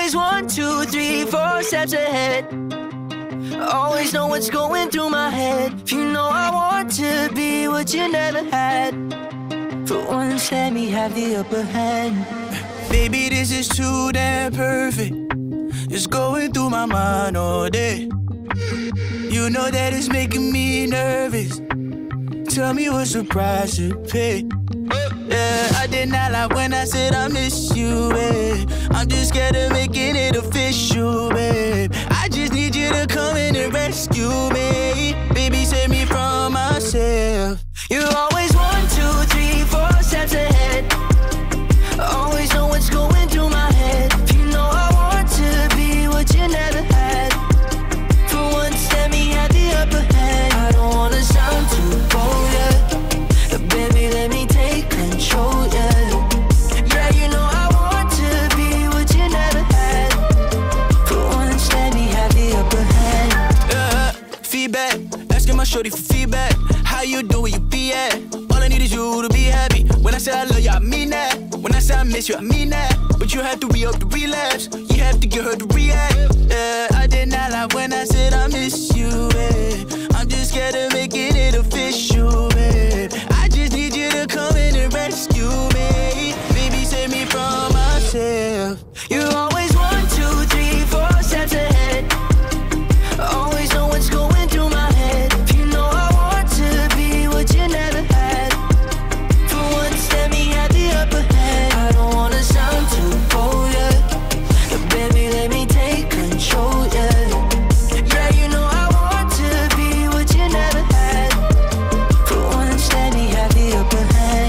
always 1, 2, 3, 4 steps ahead. Always know what's going through my head. You know I want to be what you never had. For once, let me have the upper hand. Baby, this is too damn perfect. It's going through my mind all day. You know that it's making me nervous. Tell me what's the price to pay. Yeah, I did not lie when I said I miss you, babe. I'm just scared of making it official, babe. I just need you to come in and rescue me. Baby, save me from myself. You always 1, 2, 3, 4 steps ahead. Always know what's going through my head. You know I want to be what you never had. For once, let me have the upper hand. I don't wanna sound too bold, yeah. Baby, let me take control, yeah. Yeah, you know I want to be what you never had. For once, let me have the upper hand. Feedback, asking my shorty for feedback. How you doing, you be at? All I need is you to be happy. When I say I love you, I mean that. When I say I miss you, I mean that. But you have to re-up the relapse. You have to get her to react. Yeah, I did not lie when I said I miss you, babe. I'm just scared of making it official, babe. I just need you to come in and rescue me. Baby, save me from myself. You always 1, 2, 3, 4 steps ahead. Always know what's going through my head. You know I want to be what you never had. For once, let me have the upper hand. I don't wanna sound too bold, yeah. Baby, let me take control, yeah. Yeah, you know I want to be what you never had. For once, let me have the upper hand.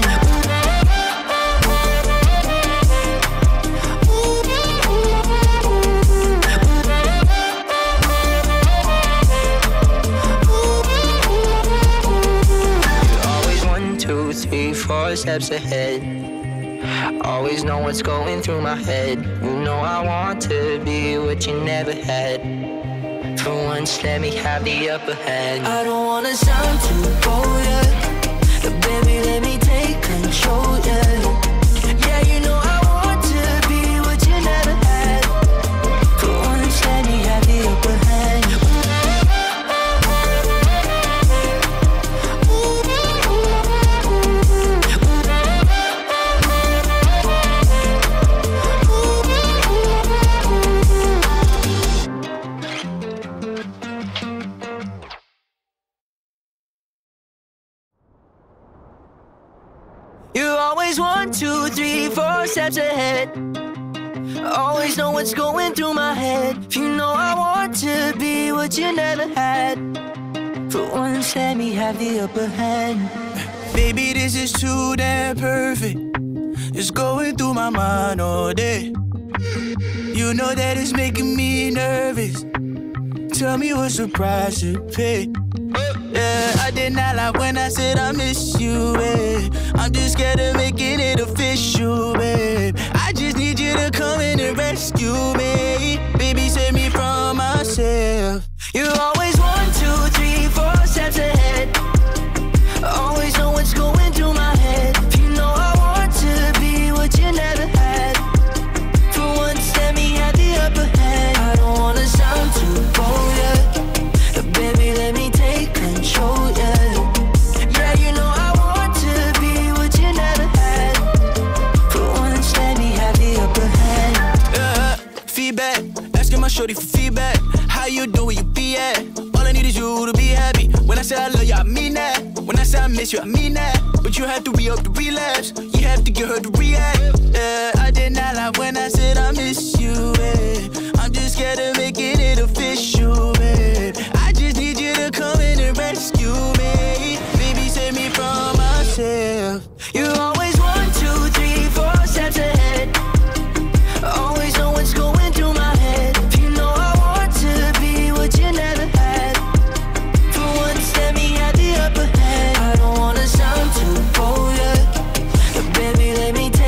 Always 1, 2, 3, 4 steps ahead. Always know what's going through my head. You know I want to be what you never had. For once, let me have the upper hand. I don't wanna sound too bold, yeah. Baby, let me take control, yeah. Yeah, you know I want to be what you never had. For once, let me have the upper hand. You're always 1, 2, 3, 4 steps ahead. Always know what's going through my head. You know I want to be what you never had. For once, let me have the upper hand. Baby, this is too damn perfect. It's going through my mind all day. You know that it's making me nervous. Tell me what's the price to pay. Yeah, I did not lie when I said I miss you, babe. I'm just scared of making it official, babe. I just need you to come in and rescue me. Baby, save me from myself. You're always 1, 2, 3, 4 steps ahead. Always know what's going through my head. You know I want to be what you never had. For once, let me have the upper hand. I don't wanna sound too bold, yeah. Baby, let me take control, yeah. Yeah, you know I want to be what you never had. For once, let me have the upper hand. Feedback, asking my shorty for feedback. How you doing, you be at? All I need is you to be happy. When I say I love you, I mean that. When I say I miss you, I mean that. But you have to re-up the relapse. You have to get her to react. Yeah, I did not lie when I said I miss you, babe. I'm just scared of making it official, babe. I just need you to come in and rescue me. Baby, save me from myself. You're always 1, 2, 3, 4 steps ahead. Always know what's going through my head. You know I want to be what you never had. For once, let me have the upper hand. I don't wanna sound too bold, yeah. Baby, let me take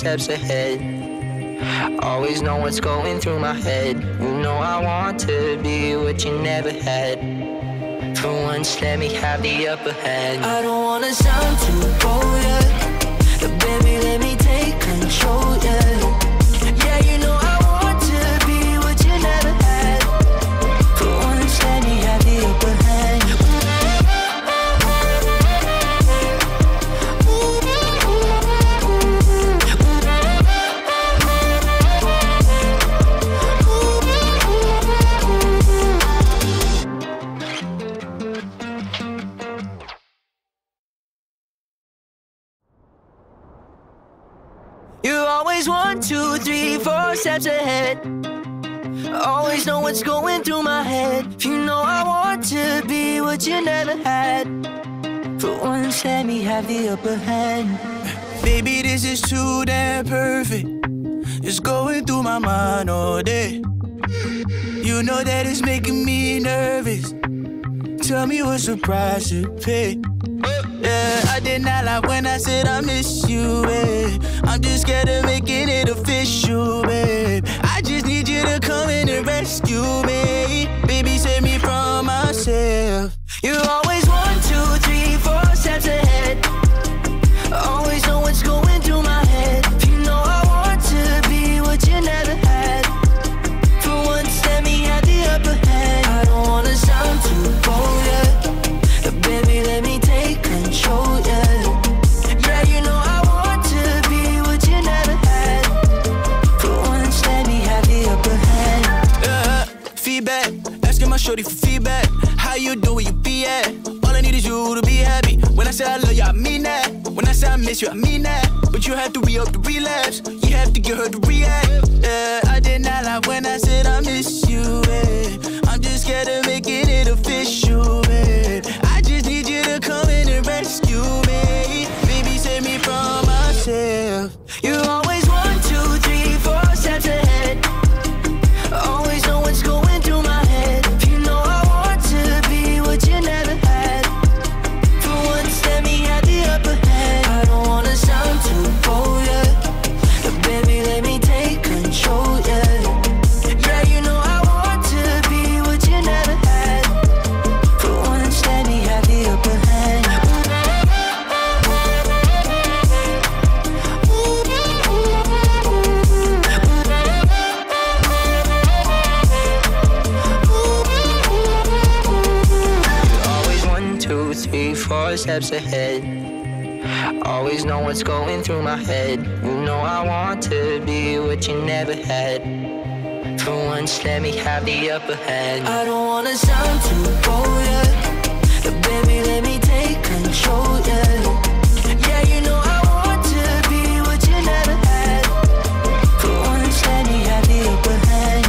steps ahead. Always know what's going through my head. You know I want to be what you never had. For once, let me have the upper hand. I don't wanna sound too bold, yeah, but baby, let me take control, yeah. Yeah, you know I want to be what you never had. For once, let me have the upper hand. You're always 1, 2, 3, 4 steps ahead. Always know what's going through my head. You know I want to be what you never had. For once, let me have the upper hand. Baby, this is too damn perfect. It's going through my mind all day. You know that it's making me nervous. Tell me what's the price to pay. Yeah, I did not lie when I said I miss you, babe. I'm just scared of making it official, babe. I just need you to come in and rescue me. Baby, save me from myself. You're always 1, 2, 3, 4 steps ahead. Always know what's going through my head. You know I want to be what you never had. For once, let me have the upper hand. I don't wanna sound too bold, yeah, but baby, let me take control, yeah. Yeah, you know I want to be what you never had. For once, let me have the upper hand. Feedback, asking my shorty for feedback. How you doing, where you be at? All I need is you to be happy. When I say I love you, I mean that. When I say I miss you, I mean that. But you have to re-up the relapse. You have to get her to react. I did not lie when I said I miss you, babe. I'm just scared of making it official, babe. I just need you to come in and rescue me. Baby, save me from myself. You're always 1, 2, 3, 4 steps ahead. Always know what's going through my head. You know I want to be what you never had. For once, let me have the upper hand. I don't wanna sound too bold, yeah, but baby, let me take control, yeah. Yeah, you know I want to be what you never had. For once, let me have the upper hand. Always 1, 2, 3, 4 steps ahead. Always know what's going through my head. You know I want to be what you never had. For once, let me have the upper hand. I don't wanna sound too bold, yeah, but baby, let me take control, yeah. Yeah, you know I want to be what you never had. For once, let me have the upper hand.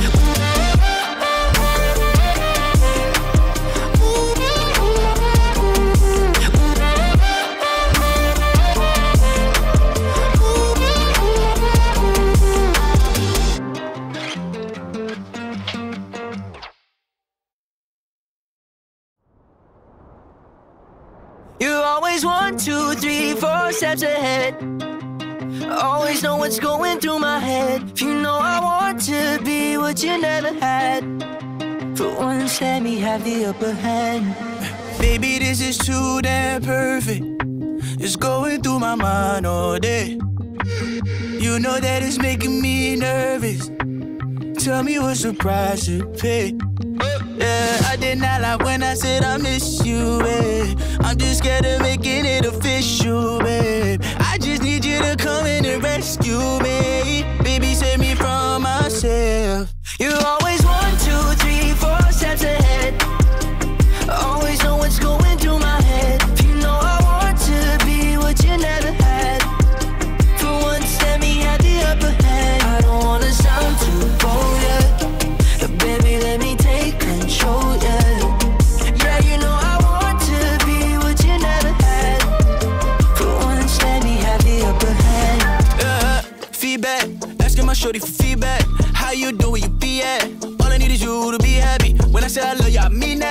You're always 1, 2, 3, 4 steps ahead. Always know what's going through my head. You know I want to be what you never had. For once, let me have the upper hand. Baby, this is too damn perfect. It's going through my mind all day. You know that it's making me nervous. Tell me what's the price to pay. Yeah, I did not lie when I said I miss you, babe. I'm just scared of making it official, babe. I just need you to come in and rescue me. Baby, save me from myself. You're always 1, 2, 3, 4 steps ahead. Always know what's going through my head. You know I want to be what you never had. For once, let me have the upper hand. I don't wanna sound too bold, yeah, but baby, let me take control, yeah. Yeah, you know I want to be what you never had. For once, let me have the upper hand. Feedback, asking my shorty for feedback. How you doing, where you be at? All I need is you to be happy. When I say I love you, I mean that.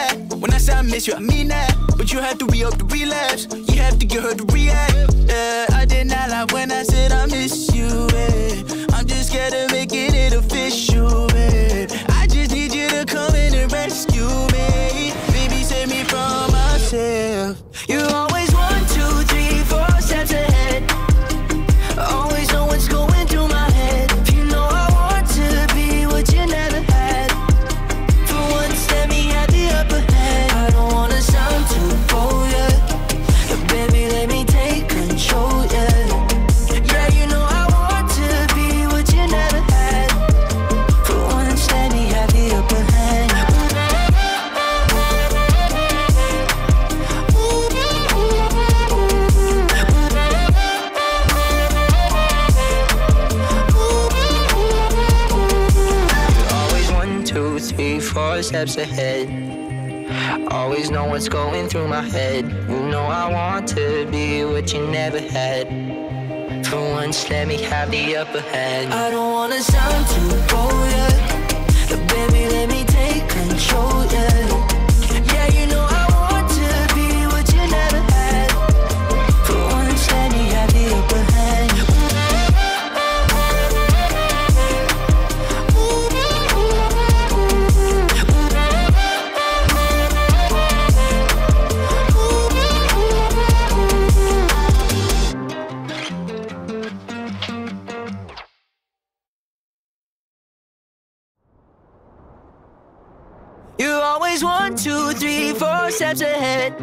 When I say I miss you, I mean that. But you have to re-up the relapse. You have to get her to react. I did not lie when I said I miss you. I'm just scared of making it official. I just need you to come in and rescue me. Baby, save me from myself. You always 1, 2, 3, 4 steps ahead. Always know what's going through my head. You know I want to be what you never had. For once, let me have the upper hand. I don't wanna sound too bold, yeah. But baby, let me take control, yeah. Yeah, you know I want to be what you never had. For once, let me have the upper hand. Always 1, 2, 3, 4 steps ahead. Always know what's going through my head. You know I want to be what you never had. For once, let me have the upper hand. I don't wanna sound too bold, yeah. But baby, let me take control, yeah. Yeah, you know I want to be what you never had. For once, let me have the upper hand. You always 1, 2, 3, 4 steps ahead.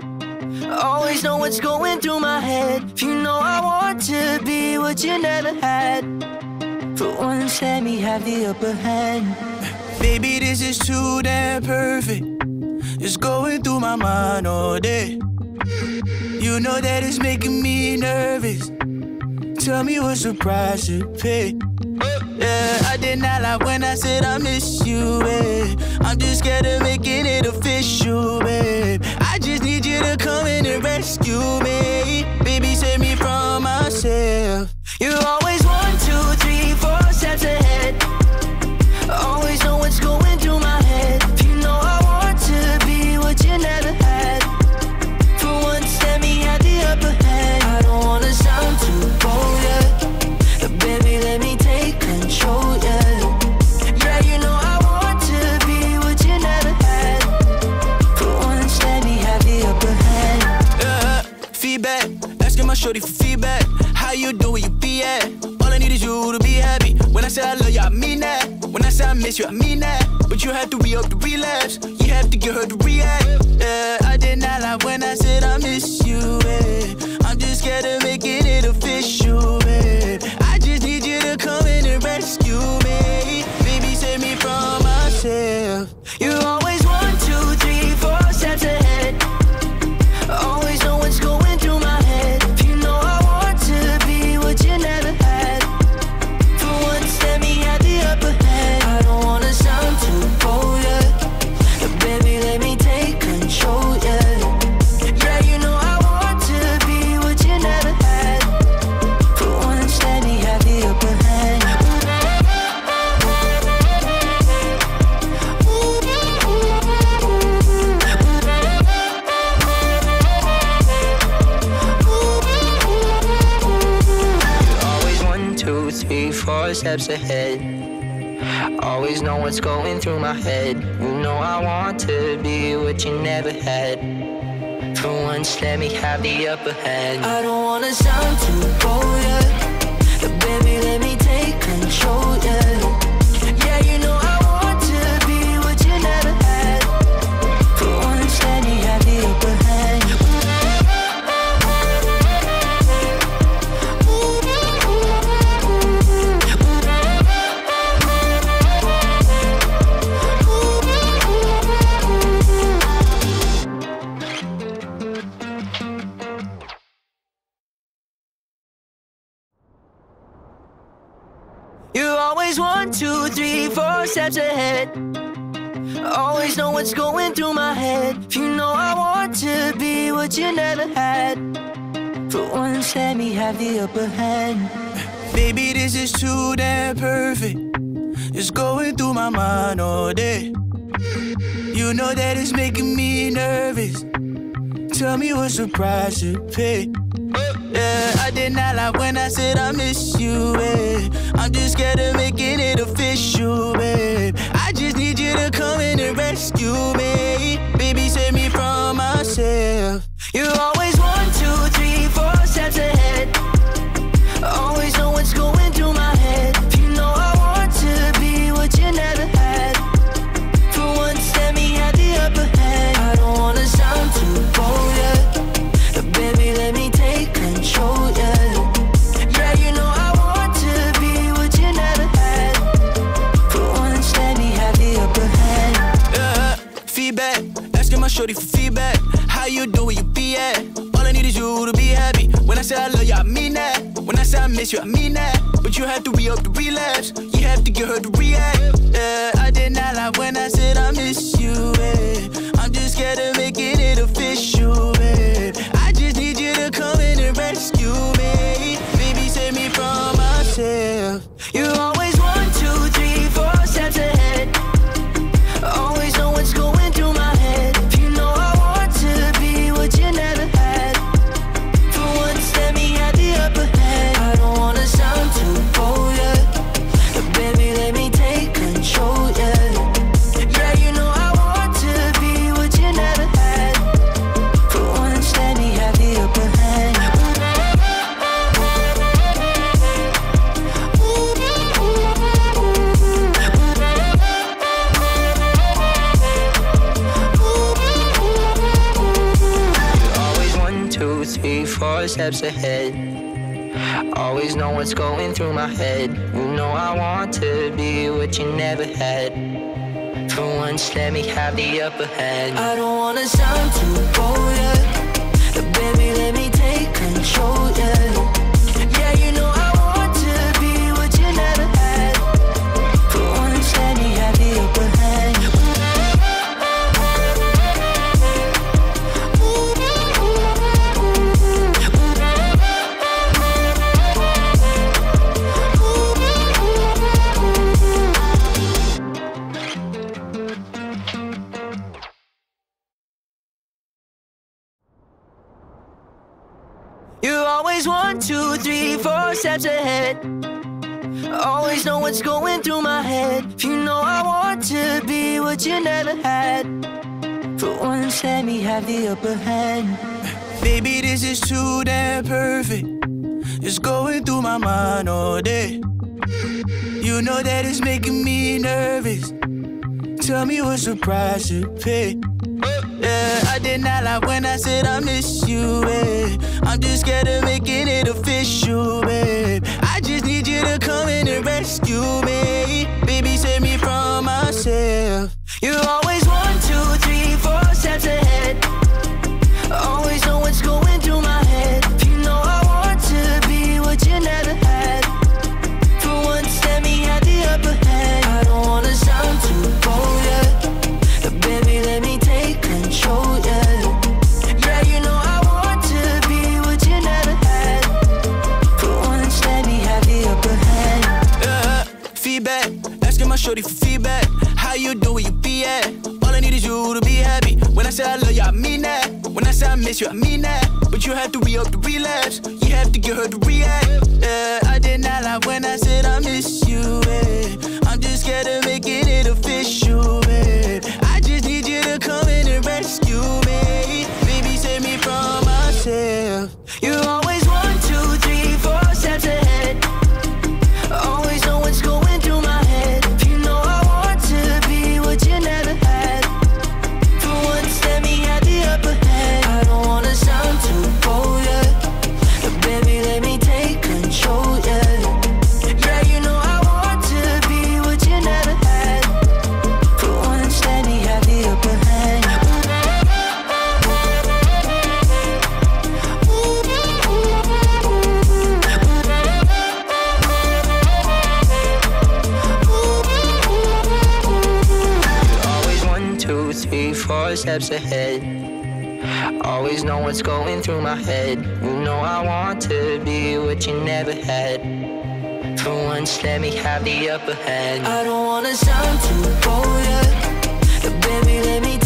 Always know what's going through my head. You know I want to be what you never had. For once, let me have the upper hand. Baby, this is too damn perfect. It's going through my mind all day. You know that it's making me nervous. Tell me what's the price to pay. Yeah, I did not lie when I said I miss you, babe. I'm just scared of making it official, babe. I just need you to come in and rescue me. Baby, save me from myself. You always 1, 2, 3, 4 steps ahead. Always know what's going through my head. You know I want to be what you never had. For once, let me have the upper hand. I don't wanna sound too bold, yeah. But baby, let me take control, yeah. Yeah, you know I want to be what you never had. For once, let me have the upper hand. Feedback, asking my shorty for feedback. How you doing, you be at? All I need is you to be happy. When I say I love you, I mean that. When I say I miss you, I mean that. But you have to re-up the relapse. You have to get her to react. I did not lie when I said I miss you, I'm just scared of making it official, I just need you to come in and rescue me. Baby, save me from myself. You always 1, 2, 3, 4 steps ahead. Always know what's going through my head. You know I want to be what you never had. For once, let me have the upper hand. I don't wanna sound too bold, yeah. But baby, let me take control, yeah. Yeah, you know I want to be what you never had. For once, let me have the upper hand. Always 1, 2, 3, 4 steps ahead. Always know what's going through my head. You know I want to be what you never had. For once, let me have the upper hand. I don't wanna sound too bold, yeah. But baby, let me take control, yeah. Yeah, you know I want to be what you never had. For once, let me have the upper hand. You always 1, 2, 3, 4 steps ahead. Always know what's going through my head. You know I want to be what you never had. For once, let me have the upper hand. Baby, this is too damn perfect. It's going through my mind all day. You know that it's making me nervous. Tell me what's the price to pay. Yeah, I did not lie when I said I miss you, babe. I'm just scared of making it official, babe. I just need you to come in and rescue me. Baby, save me from myself. You're always 1, 2, 3, 4 steps ahead. Always know what's going through my head. You know I want to be what you never had. For once, let me have the upper hand. I don't wanna sound too bold, yeah. Baby, let me take control, yeah. Yeah, you know I want to be what you never had. For once, let me have the upper hand. Feedback, asking my shorty for feedback. How you do where you be at? All I need is you to be happy. When I say I love you, I mean that. When I say I miss you, I mean that. But you have to re-up the relapse. You have to get her to react. Yeah, I did not lie when I said I miss you, babe. I'm just scared of making it official, babe. I just need you to come in and rescue me. Baby, save me from myself. You're always 1, 2, 3, 4 steps ahead. Always know what's going through my head. You know I want to be what you never had. For once, let me have the upper hand. I don't wanna sound too bold, yeah. Baby, let me take control, yeah. Yeah, you know I want to be what you never had. For once, let me have the upper hand. Always 1, 2, 3, 4 steps ahead. Always know what's going through my head. You know I want to be what you never had. For once, let me have the upper hand. I don't wanna sound too bold, yeah. Baby, let me take control, yeah. Yeah, you know I want to be what you never had. For once, let me have the upper hand. You're always 1, 2, 3, 4 steps ahead. Always know what's going through my head. You know I want to be what you never had. For once, let me have the upper hand. Baby, this is too damn perfect. It's going through my mind all day. You know that it's making me nervous. Tell me what's the price to pay. Yeah, I did not lie when I said I miss you, babe. I'm just scared of making it official, babe. I just need you to come in and rescue me. Baby, save me from myself. You're always 1, 2, 3, 4 steps ahead. Always know what's going through my head. You know I want to be what you never had. For once, let me have the upper hand. I don't wanna sound too bold, yeah. Baby, let me take control, yeah. Yeah, you know I want to be what you never had. For once, let me have the upper hand. Feedback, asking my shorty for feedback. How you do where you be at? All I need is you to be happy. When I say I love you, I mean that. When I say I miss you, I mean that. But you have to re-up the relapse. You have to get her to react. Yeah, I did not lie when I said I miss you, babe. I'm just scared of making it official, babe. I just need you to come in and rescue me. Baby, save me from myself. You're always 1, 2, 3, 4 steps ahead. Always know what's going through my head. You know I want to be what you never had. For once, let me have the upper hand. I don't wanna sound too bold, yeah. Baby, let me take control, yeah. Yeah, you know I want to be what you never had. For once, let me have the upper hand. Always 1, 2, 3, 4 steps ahead. Always know what's going through my head. You know I want to be what you never had. For once, let me have the upper hand. I don't wanna sound too bold, yeah. Baby, let me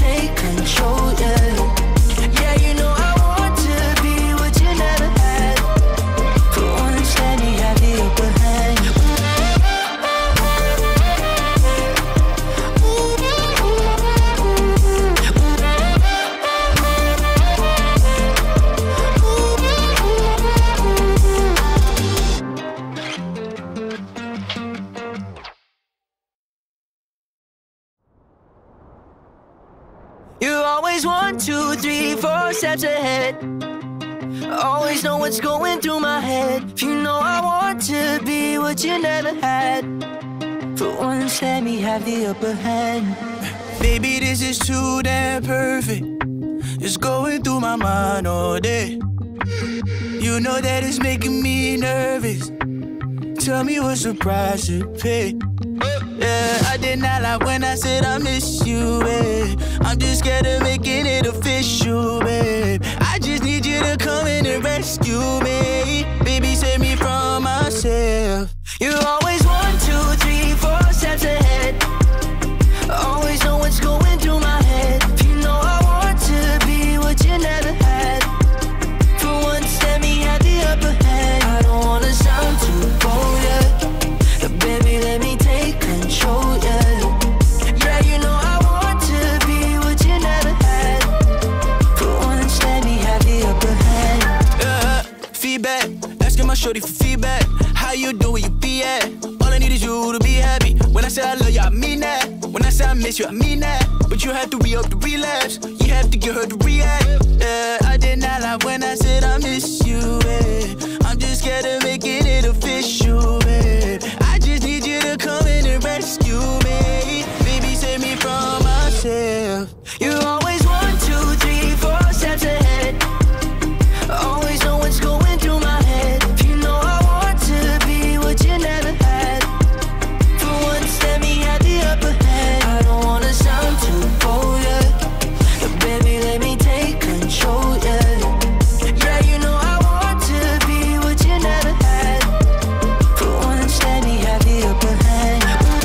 always 1, 2, 3, 4 steps ahead. Always know what's going through my head. You know I want to be what you never had. For once, let me have the upper hand. Baby, this is too damn perfect. It's going through my mind all day. You know that it's making me nervous. Tell me what's the price to pay. Yeah, I did not lie when I said I miss you, babe. I'm just scared of making it official, babe. I just need you to come in and rescue me. Baby, save me from myself. You're always 1, 2, 3, 4 steps ahead. Always know what's going through my head. You know I want to be what you never had. For once, let me have the upper hand. I don't wanna sound too bold, yeah. Baby, let me take control, yeah. Yeah, you know I want to be what you never had. For once, let me have the upper hand. Feedback, asking my shorty for feedback. How you doing, where you be at? All I need is you to be happy. When I say I love you, I mean that. When I say I miss you, I mean that. But you have to re-up the relapse. You have to get her to react. I did not lie when I said I miss you, babe. I'm just scared of making it official, babe. I just need you to come in and rescue me. Baby, save me from myself. You're always 1, 2, 3, 4 steps ahead. Always know what's going through my head. You know I want to be what you never had. For once, let me have the upper hand. I don't wanna sound too bold, yeah. Baby, let me take control, yeah. Yeah, you know I want to be what you never had. For once, let me have the upper hand.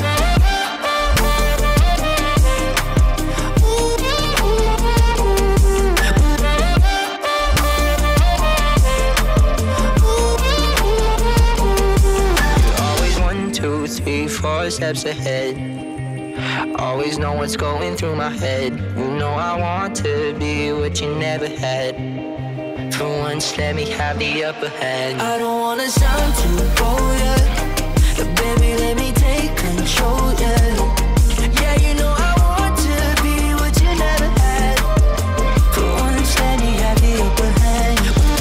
Always 1, 2, 3, 4 steps ahead. Always know what's going through my head. You know I want to be what you never had. For once, let me have the upper hand. I don't wanna sound too bold, yeah. Baby, let me take control, yeah. Yeah, you know I want to be what you never had. For once, let me have the upper hand.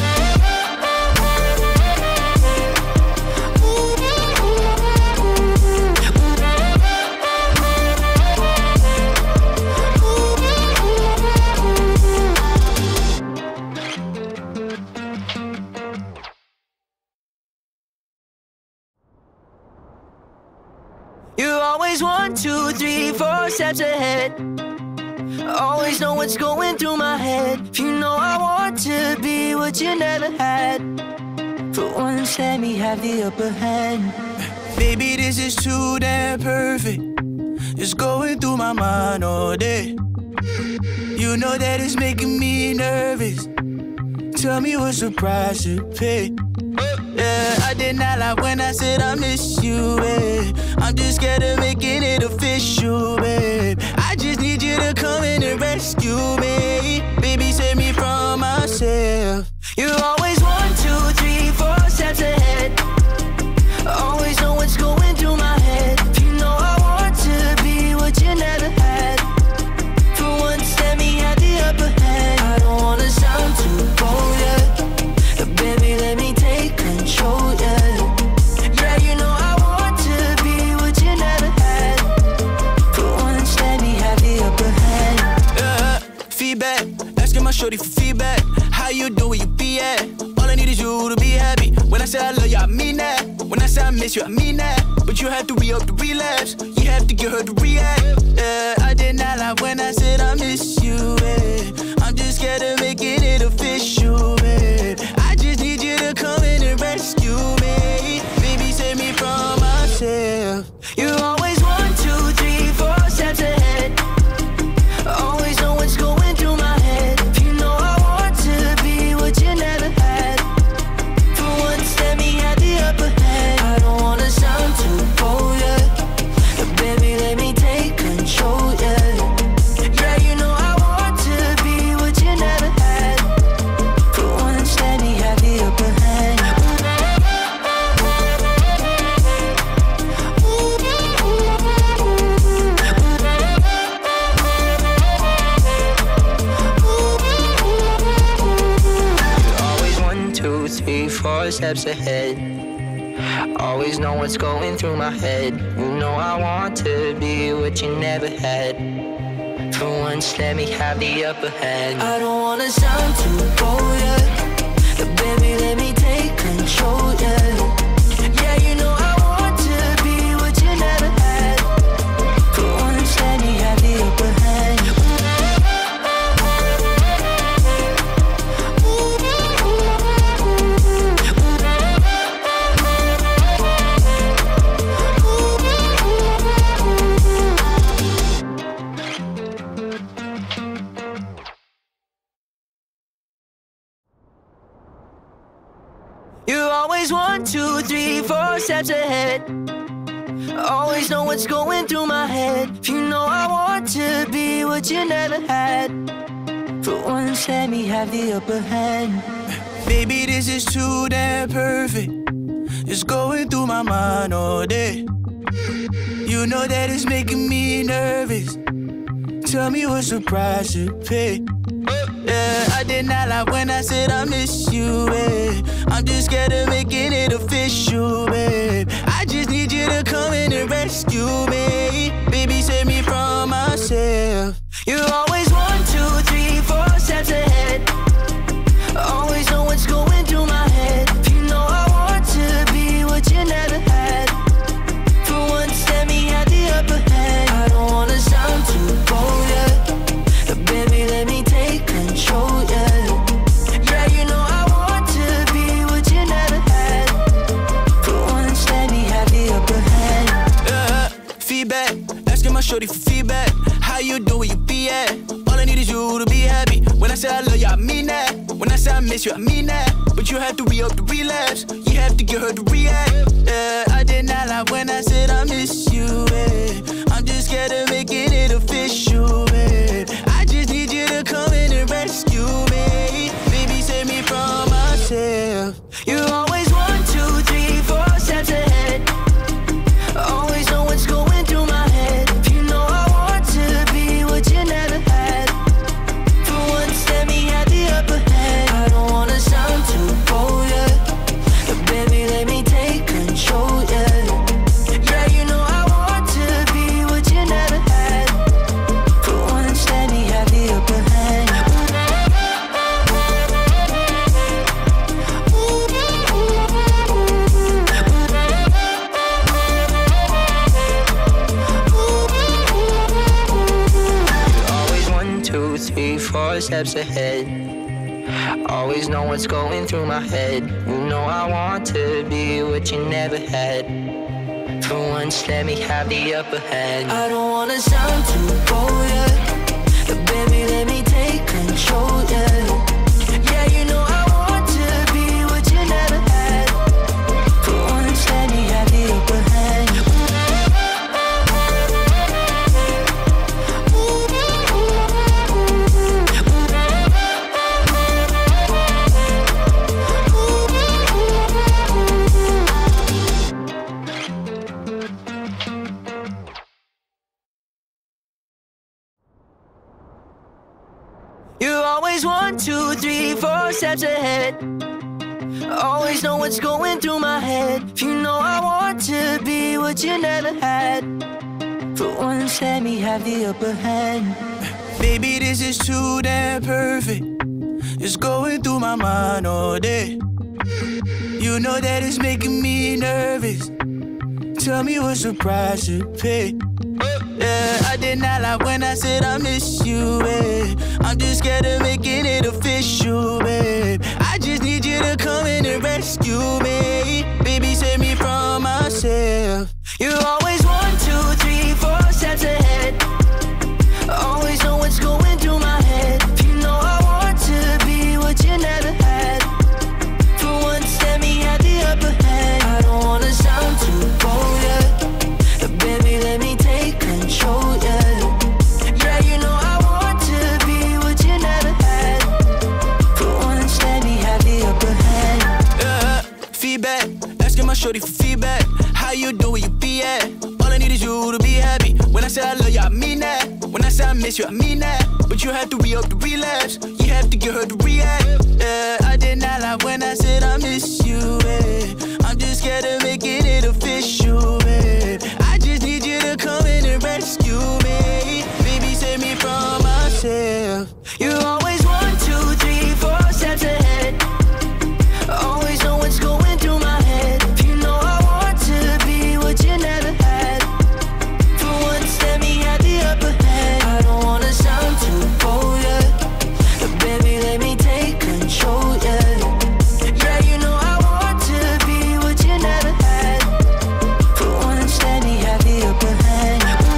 You're always 1, 2, 3, 4 steps ahead. Always know what's going through my head. You know I want to be what you never had. For once, let me have the upper hand. Baby, this is too damn perfect. It's going through my mind all day. You know that it's making me nervous. Tell me what's the price to pay. Yeah, I did not lie when I said I miss you, babe. I'm just scared of making it official, babe. I just need you to come in and rescue me. Baby, save me from myself. You're always 1, 2, 3, 4 steps ahead. Always know what's going through my head. You know I want to be what you never had. For once, let me have the upper hand. I don't wanna sound too bold, yeah. Baby, let me take control, yeah. Yeah, you know I want to be what you never had. For once, let me have the upper hand. Feedback, asking my shorty for feedback. How you doing, where you be at? All I need is you to be happy. When I say I love you, I mean that. When I say I miss you, I mean that. But you have to re-up the relapse. You have to get her to react. I did not lie when I said I miss you, babe. I'm just scared of making it official, babe. I just need you to come in and rescue me. Baby, save me from myself. You're always 1, 2, 3, 4 steps ahead. Always know what's going through my head. You know I want to be what you never had. For once, let me have the upper hand. I don't wanna sound too bold, yeah. Baby, let me take control, yeah. Yeah, you know I want to be what you never 4 steps ahead. Always know what's going through my head. You know I want to be what you never had. For once, let me have the upper hand. I don't wanna sound too bold, yeah, but baby, let me take control, yeah. Yeah, you know I want to be what you never had. For once, let me have the upper hand. You're always 1, 2, 3, 4 steps ahead. Always know what's going through my head. You know I want to be what you never had. For once, let me have the upper hand. Baby, this is too damn perfect. It's going through my mind all day. You know that it's making me nervous. Tell me what's the price to pay. Yeah, I did not lie when I said I miss you, babe. I'm just scared of making it official, babe. I just need you to come in and rescue me. Baby, save me from myself. You're always 1, 2, 3, 4 steps ahead. Always know what's going through my head. You know I want to be what you never had. For once, let me have the upper hand. I don't wanna sound too bold, yeah, but baby, let me take control, yeah. Yeah, you know I want to be what you never had. For once, let me have the upper hand. Feedback, asking my shorty for feedback. How you doing, where you be at? All I need is you to be happy. When I say I love you, I mean that. When I say I miss you, I mean that. But you have to re-up the relapse. You have to get her to react. I did not lie when I said I miss you, babe. I'm just scared of making it official, babe. I just need you to come in and rescue me. Baby, save me from myself. You're always 1, 2, 3, 4 steps ahead. Always know what's going through my head. You know I want to be what you never had. For once, let me have the upper hand. I don't wanna sound too bold, yeah, but baby, let me take control, yeah. Yeah, you know I want to be what you never had. For once, let me have the upper hand. Always 1, 2, 3, 4 steps ahead. Always know what's going through my head. You know I want to be what you never had. For once, let me have the upper hand. I don't wanna sound too bold, yeah, but baby, let me take control, yeah. Yeah, you know I want to be what you never had. For once, let me have the upper hand. You're always 1, 2, 3, 4 steps ahead. Always know what's going through my head. You know I want to be what you never had. For once, let me have the upper hand. Baby, this is too damn perfect. It's going through my mind all day. You know that it's making me nervous. Tell me what's the price to pay. Yeah, I did not lie when I said I miss you, babe. I'm just scared of making it official, babe. I just need you to come in and rescue me. Baby, save me from myself. You're always 1, 2, 3, 4 steps ahead. Always know what's going through my head. You know I want to be what you never had. For once, let me have the upper hand. I don't wanna sound too bold, yeah, but baby, let me take control, yeah. Yeah, you know I want to be what you never had. For once, let me have the upper hand. Feedback, asking my shorty for feedback. How you doing, where you be at? All I need is you to be happy. When I say I love you, I mean that. When I say I miss you, I mean that. But you have to re-up the relapse. You have to get her to react. I did not lie when I said I miss you, scared of making it official, babe. I just need you to come in and rescue me. Baby, save me from myself. You're always 1, 2, 3, 4 steps ahead. Always know what's going through my head. You know I want to be what you never had. For once, let me have the upper hand. I don't wanna sound too bold, yeah, but baby, let me take control, yeah. Yeah, you know I want to be what you never had. For once, let me have the upper hand.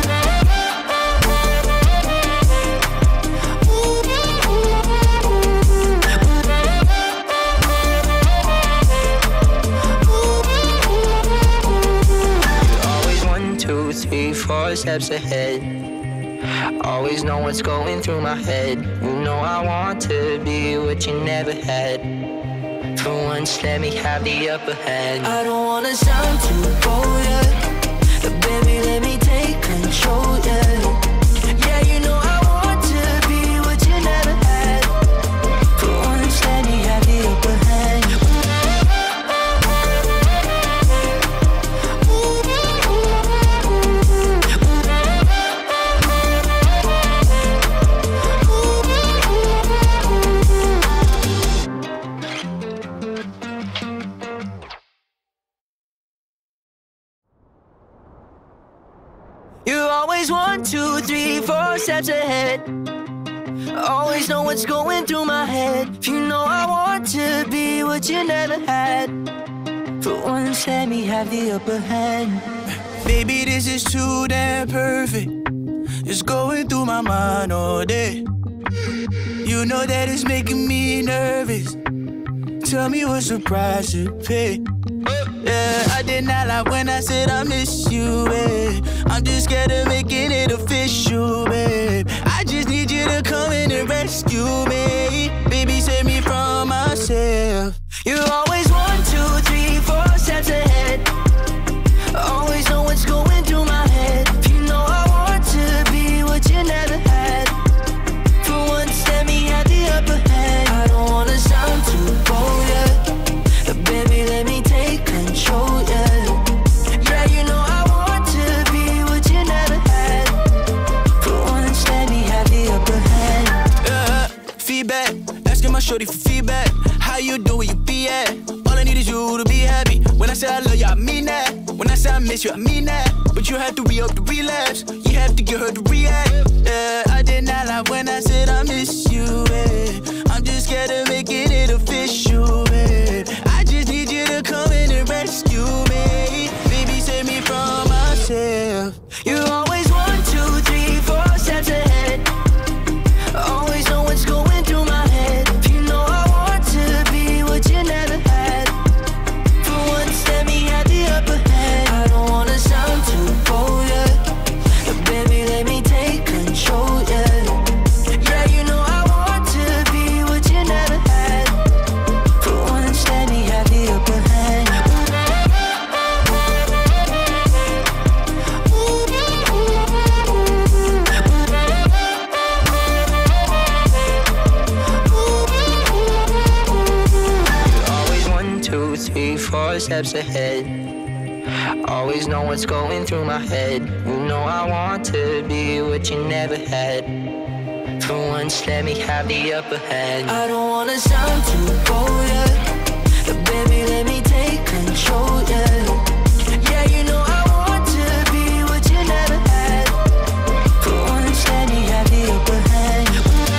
Always 1, 2, 3, 4 steps ahead. Always know what's going through my head. You know I want to be what you never had. For once, let me have the upper hand. I don't wanna sound too bold, yeah, but baby, let me take control, yeah. Yeah, you know I want to be what you never had. For once, let me have the upper hand. You're always 1, 2, 3, 4 steps ahead. Always know what's going through my head. You know I want to be what you never had. For once, let me have the upper hand. Baby, this is too damn perfect. It's going through my mind all day. You know that it's making me nervous. Tell me what's the price to pay. Yeah, I did not lie when I said I miss you, babe. I'm just scared of making it official, babe. I just need you to come in and rescue me. Baby, save me from myself. You're always 1, 2, 3, 4 steps ahead. Always know what's going through my head. You know I want to be what you never had. For once, let me have the upper hand. I don't wanna sound too bold, yeah, but baby, let me take control, yeah. Yeah, you know I want to be what you never had. For once, let me have the upper hand. Feedback, asking my shorty for feedback. How you doing, where you be at? All I need is you to be happy. When I say I love you, I mean that. When I say I miss you, I mean that. But you have to re-up the relapse. You have to get her to react. I did not lie when I said I miss you, I'm just scared of making it official, babe. I just need you to come in and rescue me. Baby, save me from myself. You're always 1, 2, 3, 4 steps ahead. Always know what's going through my head. You know I want to be what you never had. For once, let me have the upper hand. I don't wanna sound too bold, yeah, but baby, let me take control, yeah. Yeah, you know I want to be what you never had. For once, let me have the upper hand. Always 1, 2, 3, 4 steps ahead. Always know what's going through my head. You know I want to be what you never had. For once, let me have the upper hand. I don't wanna sound too bold, yeah, but baby, let me take control, yeah. Yeah, you know I want to be what you never had. For once, let me have the upper hand.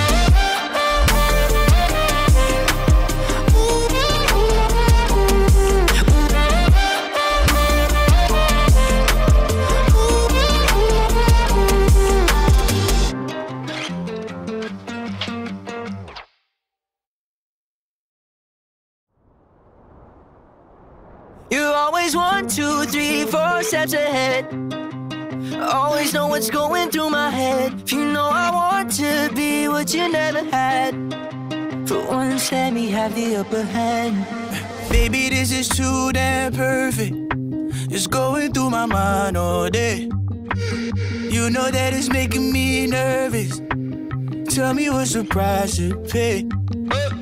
You're always 1, 2, 3, 4 steps ahead. Always know what's going through my head. You know I want to be what you never had. For once, let me have the upper hand. Baby, this is too damn perfect. It's going through my mind all day. You know that it's making me nervous. Tell me what's the price to pay.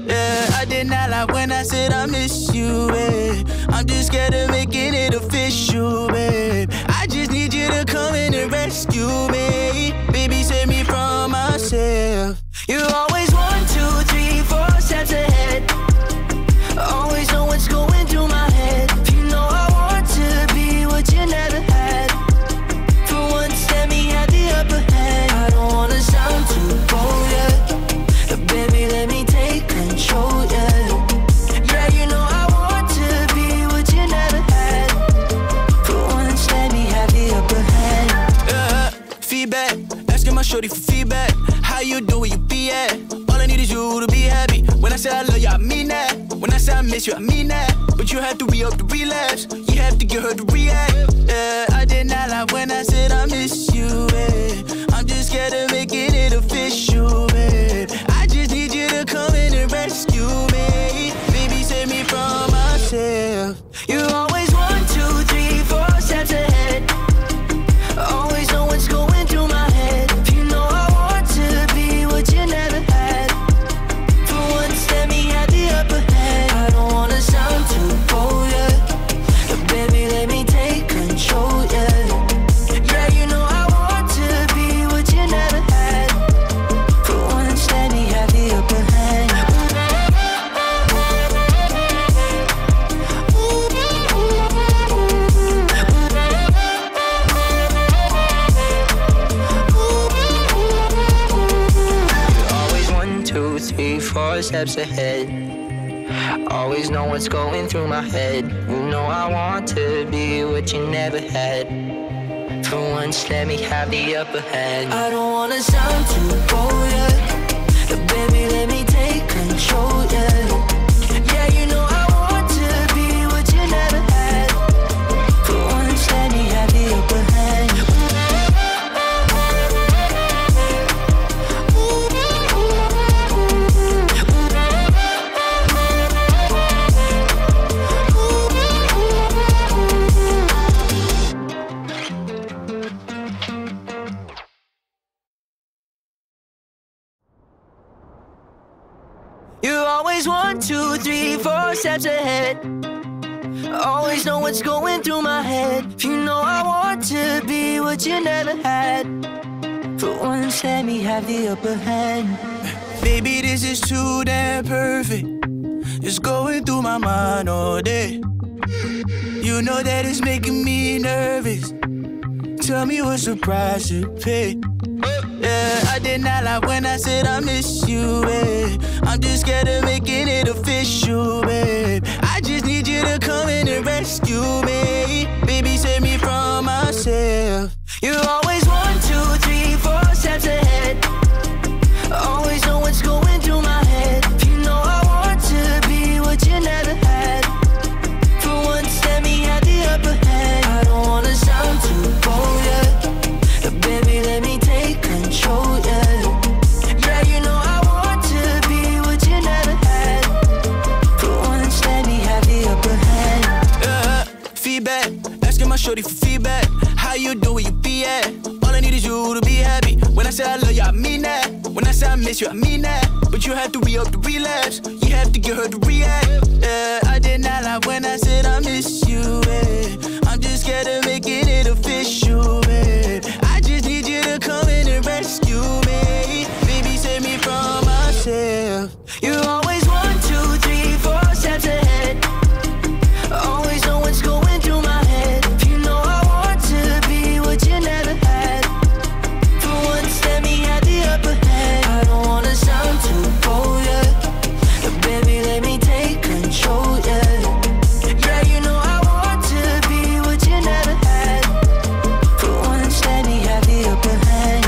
Yeah, I did not lie when I said I miss you, babe. I'm just scared of making it official, babe. I just need you to come in and rescue me. Baby, save me from myself. You always 1, 2, 3, 4 steps ahead. Always know what's going through my head. You know I want to be what you never had. For once, let me have the upper hand. I don't wanna sound too bold, yeah. But baby, let me take control, yeah. Yeah, you know I want to be what you never had. For once, let me have the upper hand. Feedback, asking my shorty for feedback. How you doing, where you be at? All I need is you to be happy. When I say I love you, I mean that. When I say I miss you, I mean that. But you have to re-up the relapse. You have to get her to react. Yeah, I did not lie when I said I miss you, babe. I'm just scared of making it official, babe. I just need you to come in and rescue me. Baby, save me from myself. You always 1, 2, 3, 4 steps ahead. Always know what's going through my head. You know I want to be what you never had. For once, let me have the upper hand. I don't wanna sound too bold, yeah. But baby, let me take control, yeah. Yeah, you know I want to be what you never had. For once, let me have the upper hand. Always 1, 2, 3, 4 steps ahead. Always know what's going through my head. You know I want to be what you never had. For once, let me have the upper hand. I don't wanna sound too bold, yeah. But baby, let me take control, yeah. Yeah, you know I want to be what you never had. For once, let me have the upper hand. You always 1, 2, 3, 4 steps ahead. Always know what's going through my head. You know I want to be what you never had. For once, let me have the upper hand. Baby, this is too damn perfect. It's going through my mind all day. You know that it's making me nervous. Tell me what's the price to pay. Yeah, I did not lie when I said I miss you, babe. I'm just scared of making it official, babe. I just need you to come in and rescue me. Baby, save me from myself. You always 1, 2, 3, 4 steps ahead. Always know what's going through my head. You know I want to be what you never had. For once, let me have the upper hand. I don't wanna sound too bold, yeah. But baby, let me take control, yeah. Yeah, you know I want to be what you never had. For once, let me have the upper hand. Feedback, asking my shorty for feedback. How you doing, where you be at? All I need is you to be happy. When I say I love you, I mean that. When I say I miss you, I mean that. But you have to re-up the relapse. You have to get her to react. Yeah, I did not lie when I said I miss you, babe. I'm just scared of making it official, babe. I just need you to come in and rescue me. Baby, save me from myself. You always 1, 2, 3, 4 steps ahead. Always know what's going through my head. You know I want to be what you never had. For once, let me have the upper hand. I don't wanna sound too bold, yeah. But baby, let me take control, yeah. Yeah, you know I want to be what you never had. For once, let me have the upper hand.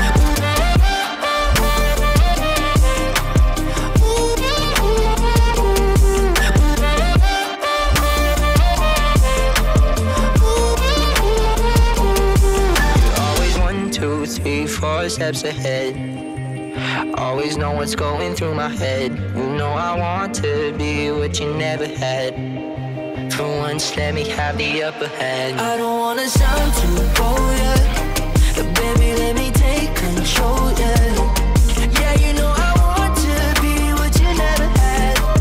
Always 1, 2, 3, 4 steps ahead. Always know what's going through my head. You know I want to be what you never had. For once, let me have the upper hand. I don't wanna sound too bold, yeah. But baby, let me take control, yeah. Yeah, you know I want to be what you never had.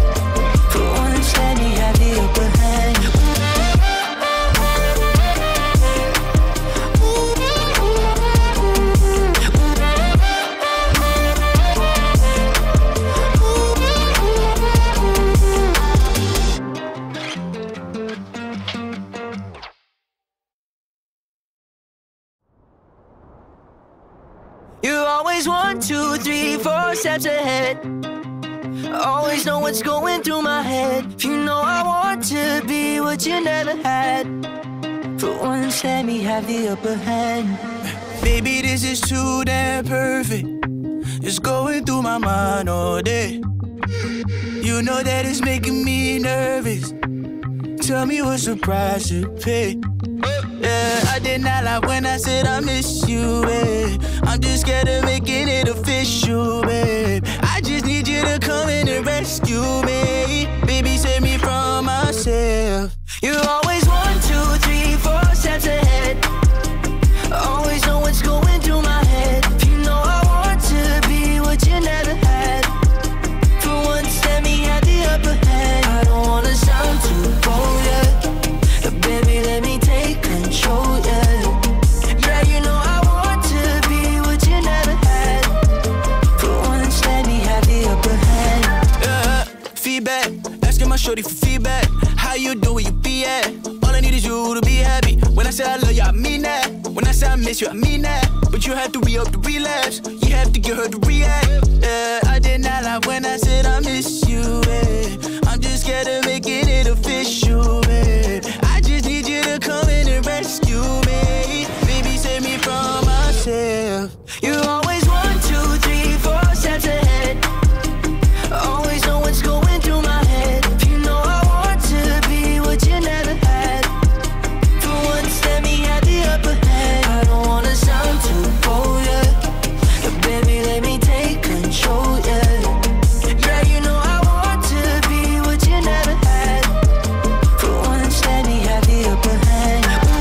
always 1, 2, 3, 4 steps ahead. Always know what's going through my head. You know I want to be what you never had. For once, let me have the upper hand. Baby, this is too damn perfect. It's going through my mind all day. You know that it's making me nervous. Tell me what's the price to pay. Yeah, I did not lie when I said I miss you, babe. I'm just scared of making it official, babe. I just need you to come in and rescue me. Baby, save me from myself. You're always 1, 2, 3, 4 steps ahead. Always know what's going through my head. You know I want to be what you never had. For once, let me have the upper hand. I don't wanna sound too bold, yeah. Baby, let me take control, yeah. Yeah, you know I want to be what you never had. For once, let me have the upper hand. Yeah, feedback, asking my shorty for feedback. How you doing, where you be at? All I need is you to be happy. When I say I love you, I mean that. When I say I miss you, I mean that. But you have to re-up the relapse. You have to get her to react. Yeah, I did not lie when I said I miss you, babe. I'm just scared of making it official, babe. I just need you to come in and rescue me. Baby, save me from myself. You're always 1, 2, 3, 4 steps ahead. Always know what's going through my head. You know I want to be what you never had. For once, let me have the upper hand. I don't wanna sound too bold, yeah. Baby, let me take control, yeah. Yeah, you know I want to be what you never had. For once, let me have the upper hand.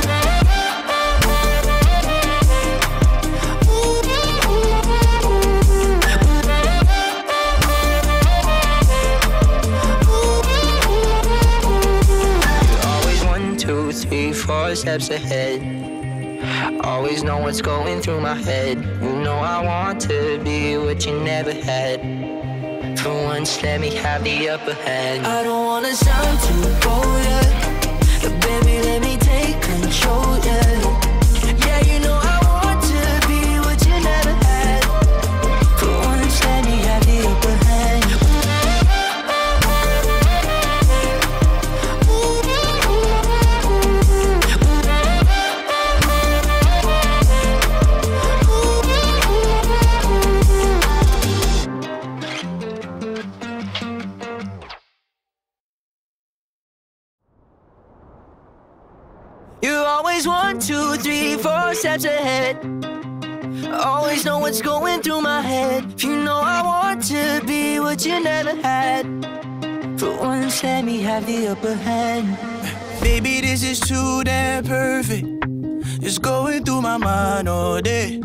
Always 1, 2, 3, 4 steps ahead. Always know what's going through my head. You know I want to be what you never had. For once, let me have the upper hand. I don't wanna sound too bold, yeah. Baby, let me take control, yeah. Yeah, you know I want to be what you never had. For once, let me have the upper hand. You're always 1, 2, 3, 4 steps ahead. Always know what's going through my head. You know I want to be what you never had. For once, let me have the upper hand. Baby, this is too damn perfect. It's going through my mind all day.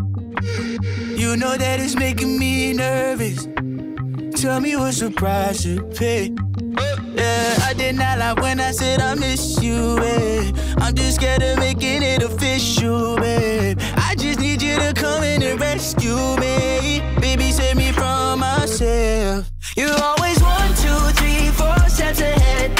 You know that it's making me nervous. Tell me what's the price to pay. Yeah, I did not lie when I said I miss you, babe. I'm just scared of making it official, babe. I just need you to come in and rescue me. Baby, save me from myself. You're always 1, 2, 3, 4 steps ahead.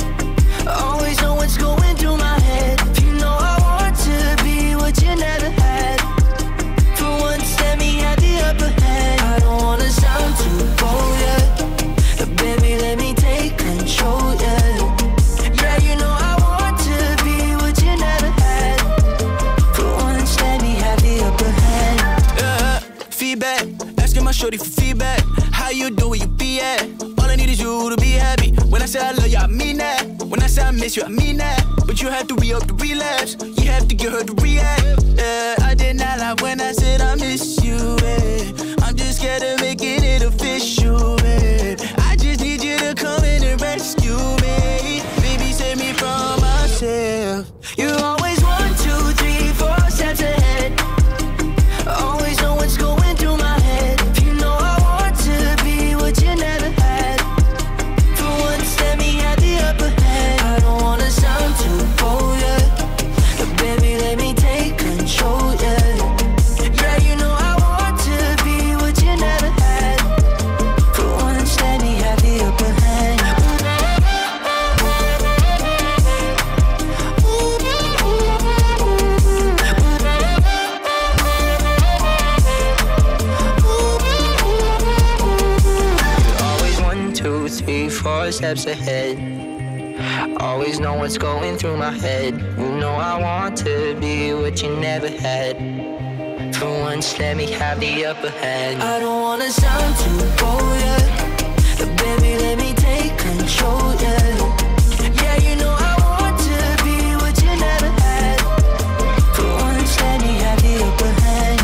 Always know what's going through my head. You know I want to be what you never had. For once, let me have the upper hand. I don't wanna sound too bold, yeah. Baby, let me take control, yeah. Yeah, you know I want to be what you never had. For once, let me have the upper hand. Yeah, feedback, asking my shorty for feedback. How you doing, where you be at? All I need is you to be happy. When I say I love you, I mean that. When I say I miss you, I mean that. But you have to re-up the relapse. You have to get her to react. Yeah, I did not lie when I said I miss you, babe. I'm just scared of making it official, babe. I just need you to come in and rescue me. Baby, save me from myself. You're always 1, 2, 3, 4 steps ahead. Always know what's going through my head. You know I want to be what you never had. For once, let me have the upper hand. I don't wanna sound too bold, yeah. Baby, let me take control, yeah. Yeah, you know I want to be what you never had. 3, 4 steps ahead. Always know what's going through my head. You know I want to be what you never had. For once, let me have the upper hand. I don't wanna sound too bold, yeah, but baby, let me take control, yeah. Yeah, you know I want to be what you never had. For once, let me have the upper hand.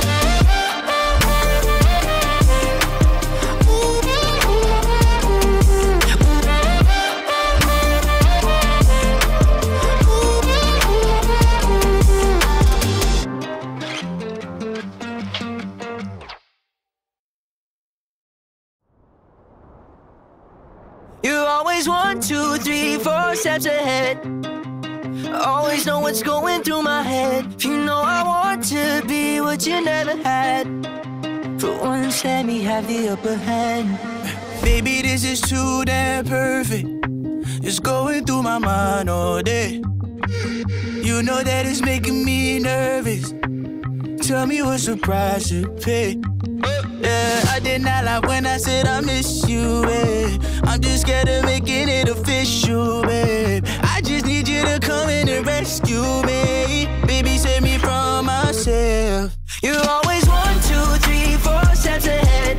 You're always 1, 2, 3, 4 steps ahead. Always know what's going through my head. You know I want to be what you never had. For once, let me have the upper hand. Baby, this is too damn perfect. It's going through my mind all day. You know that it's making me nervous. Tell me what's the price to pay. Yeah, I did not lie when I said I miss you, babe. I'm just scared of making it official, babe. I just need you to come in and rescue me. Baby, save me from myself. You're always 1, 2, 3, 4 steps ahead.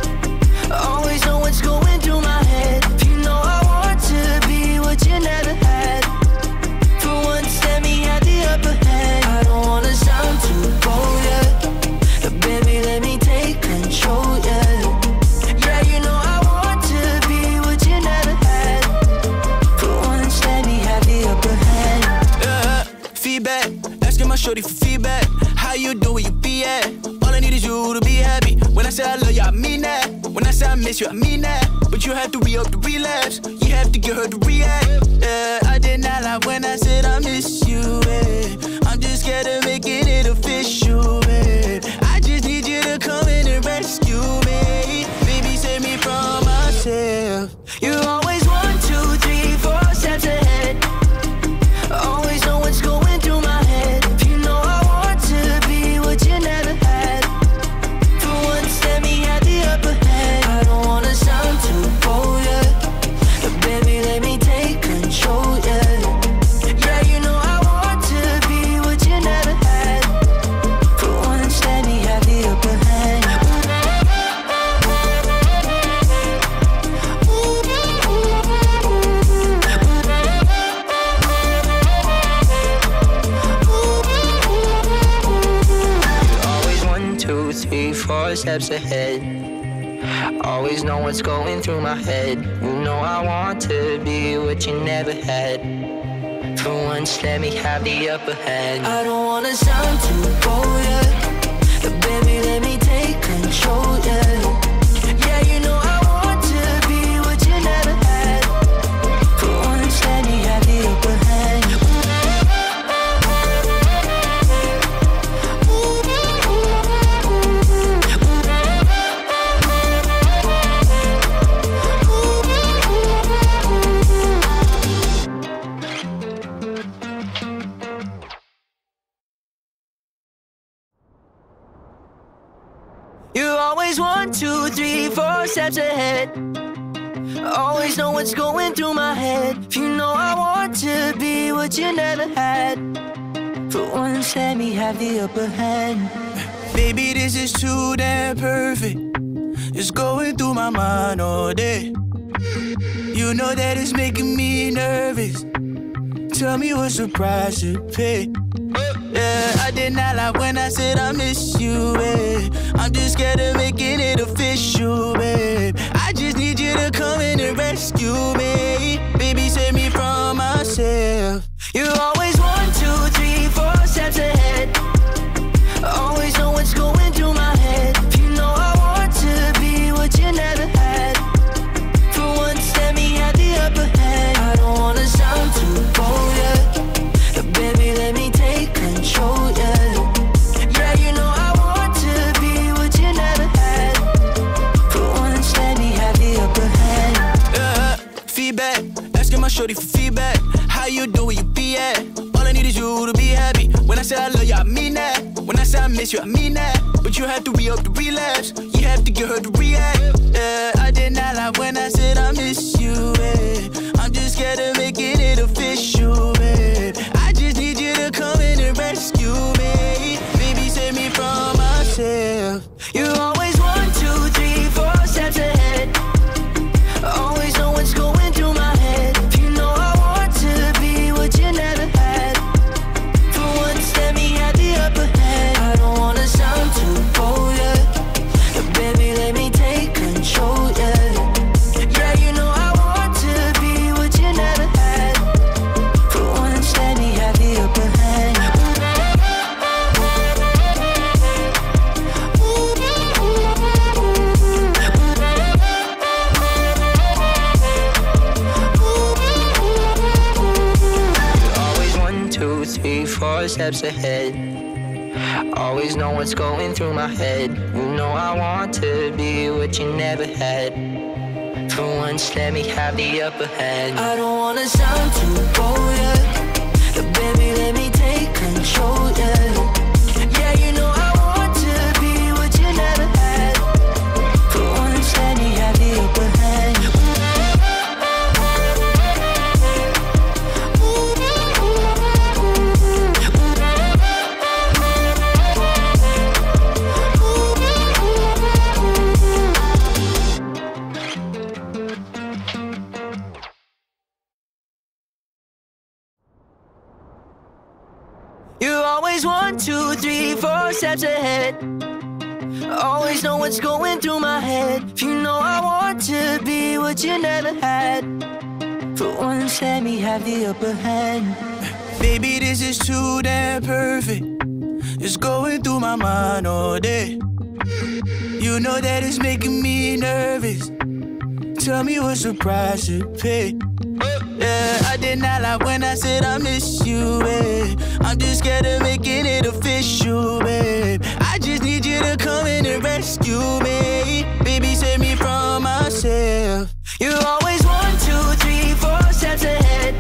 Always know what's going through my head. You know I want to be what you never had. For once, let me have the upper hand. I don't wanna sound too bold, yeah, but baby, let me take control, yeah. Yeah, you know I want to be what you never had. For once, let me have the upper hand. Feedback, asking my shorty for feedback. How you doing, you be at? All I need is you to be happy. When I say I love you, I mean that. When I say I miss you, I mean that. But you have to re-up the relapse. You have to get her to react. Yeah, I did not lie when I said I miss you, babe. I'm just scared of making it official, babe. I just need you to come in and rescue me. Baby, save me from myself. You're always 1, 2, 3, 4 steps ahead. Always know what's going through my head. You know I want to be what you never had. For once, let me have the upper hand. I don't wanna sound too bold, yeah, but baby, let me take control, yeah. Yeah, you know I want to be what you never had. For once, let me have the upper hand. Always 1, 2, 3, 4 steps ahead. Always know what's going through my head. You know I want to be what you never had. For once, let me have the upper hand. I don't wanna sound too bold, yeah, but baby, let me take control, yeah. Yeah, you know I want to be what you never had. For once, let me have the upper hand. You're always 1, 2, 3, 4 steps ahead. Always know what's going through my head. You know I want to be what you never had. For once, let me have the upper hand. Baby, this is too damn perfect. It's going through my mind all day. You know that it's making me nervous. Tell me what's the price to pay. Yeah, I did not lie when I said I miss you, babe. I'm just scared of making it official, babe. I just need you to come in and rescue me. Baby, save me from myself. You're always 1, 2, 3, 4 steps ahead. Always know what's going through my head. You know I want to be what you never had. For once, let me have the upper hand. I don't wanna sound too bold, yeah, but baby, let me take control, yeah. Yeah, you know I want to be what you never had. For once, let me have the upper hand. Feedback, asking my shorty for feedback. How you doing, you be at? All I need is you to be happy. When I say I love you, I mean that. When I say I miss you, I mean that. But you have to re-up the relapse. You have to get her to react. Yeah, I did not lie when I said I miss 4 steps ahead. Always know what's going through my head. You know I want to be what you never had. For once, let me have the upper hand. I don't wanna sound too bold, yeah. Baby, let me take control, yeah. Yeah, you know I want to be what you never had. For once, let me have the upper hand. Always 1, 2, 3, 4 steps ahead. Always know what's going through my head. You know I want to be what you never had. For once, let me have the upper hand. Baby, this is too damn perfect. It's going through my mind all day. You know that it's making me nervous. Tell me what's the price to pay. Yeah, I did not lie when I said I miss you, babe. I'm just scared of making it official, babe. I just need you to come in and rescue me. Baby, save me from myself. You always 1, 2, 3, 4 steps ahead.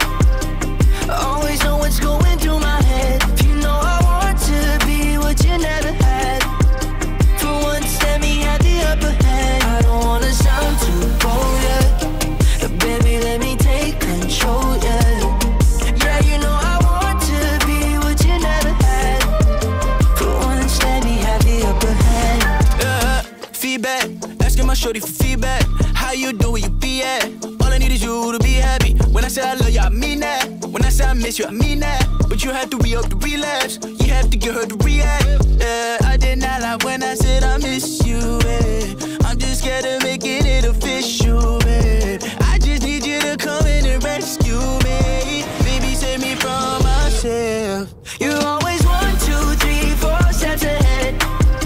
Always know what's going through my head. You know I want to be what you never had. For once, let me have the upper hand. I don't wanna sound too bold, yeah. Baby, let me take control, yeah. Yeah, you know I want to be what you never had. For once, let me have the upper hand. Feedback, asking my shorty for feedback. How you doing, you be at? All I need is you to be happy. When I say I love you, I mean that. When I say I miss you, I mean that. But you have to re-up the relapse. You have to get her to react. I did not lie when I said I miss you, babe. I'm just scared of making it official, babe. I just need you to come in and rescue me. Baby, save me from myself. You always 1, 2, 3, 4 steps ahead.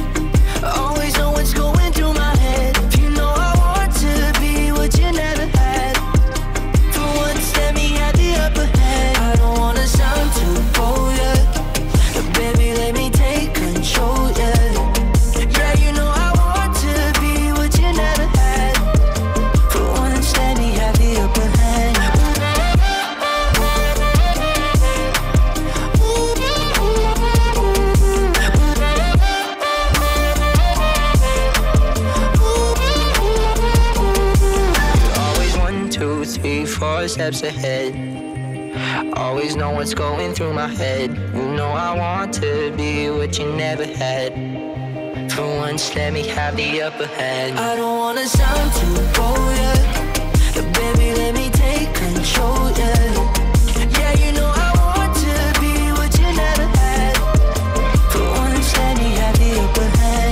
Always know what's going through my head. You know I want to be what you never had. For once, let me have the upper hand. I don't wanna sound too bold, yeah. Baby, let me take control, yeah. Yeah, you know I want to be what you never had. For once, let me have the upper hand. Always 1, 2, 3, 4 steps ahead. Always know what's going through my head. You know I want to be what you never had. For once, let me have the upper hand. I don't wanna sound too bold, yeah. Baby, let me take control, yeah. Yeah, you know I want to be what you never had. For once, let me have the upper hand.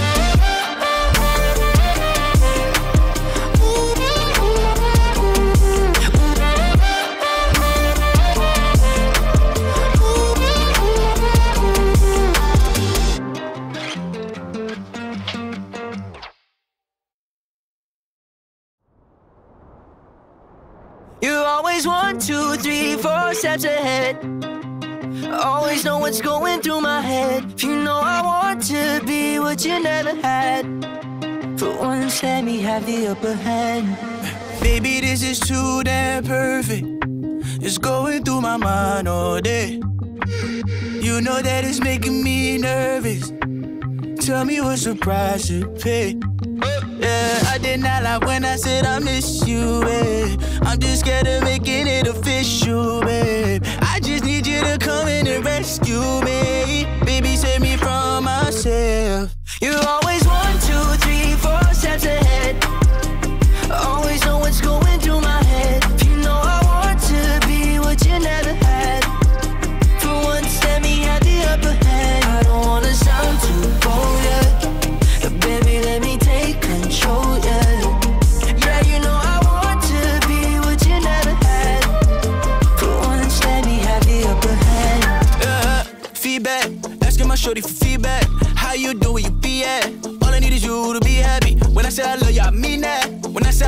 You always 1, 2, 3, 4 steps ahead. Always know what's going through my head. You know I want to be what you never had. For once, let me have the upper hand. Baby, this is too damn perfect. It's going through my mind all day. You know that it's making me nervous. Tell me what's the price to pay. Yeah, I did not lie when I said I miss you, babe. I'm just scared of making it official, babe. I just need you to come in and rescue me. Baby, save me from myself. You always 1, 2, 3, 4 steps ahead. Always know what's going through my head. You know I want to be what you never had. For once, let me have the upper hand. I don't wanna sound too bold, yeah. Baby, let me take control, yeah. Yeah, you know I want to be what you never had. For once, let me have the upper hand. Feedback, asking my shorty for feedback. How you doing, you be at? All I need is you to be happy. When I say I love you, I mean that. When I say I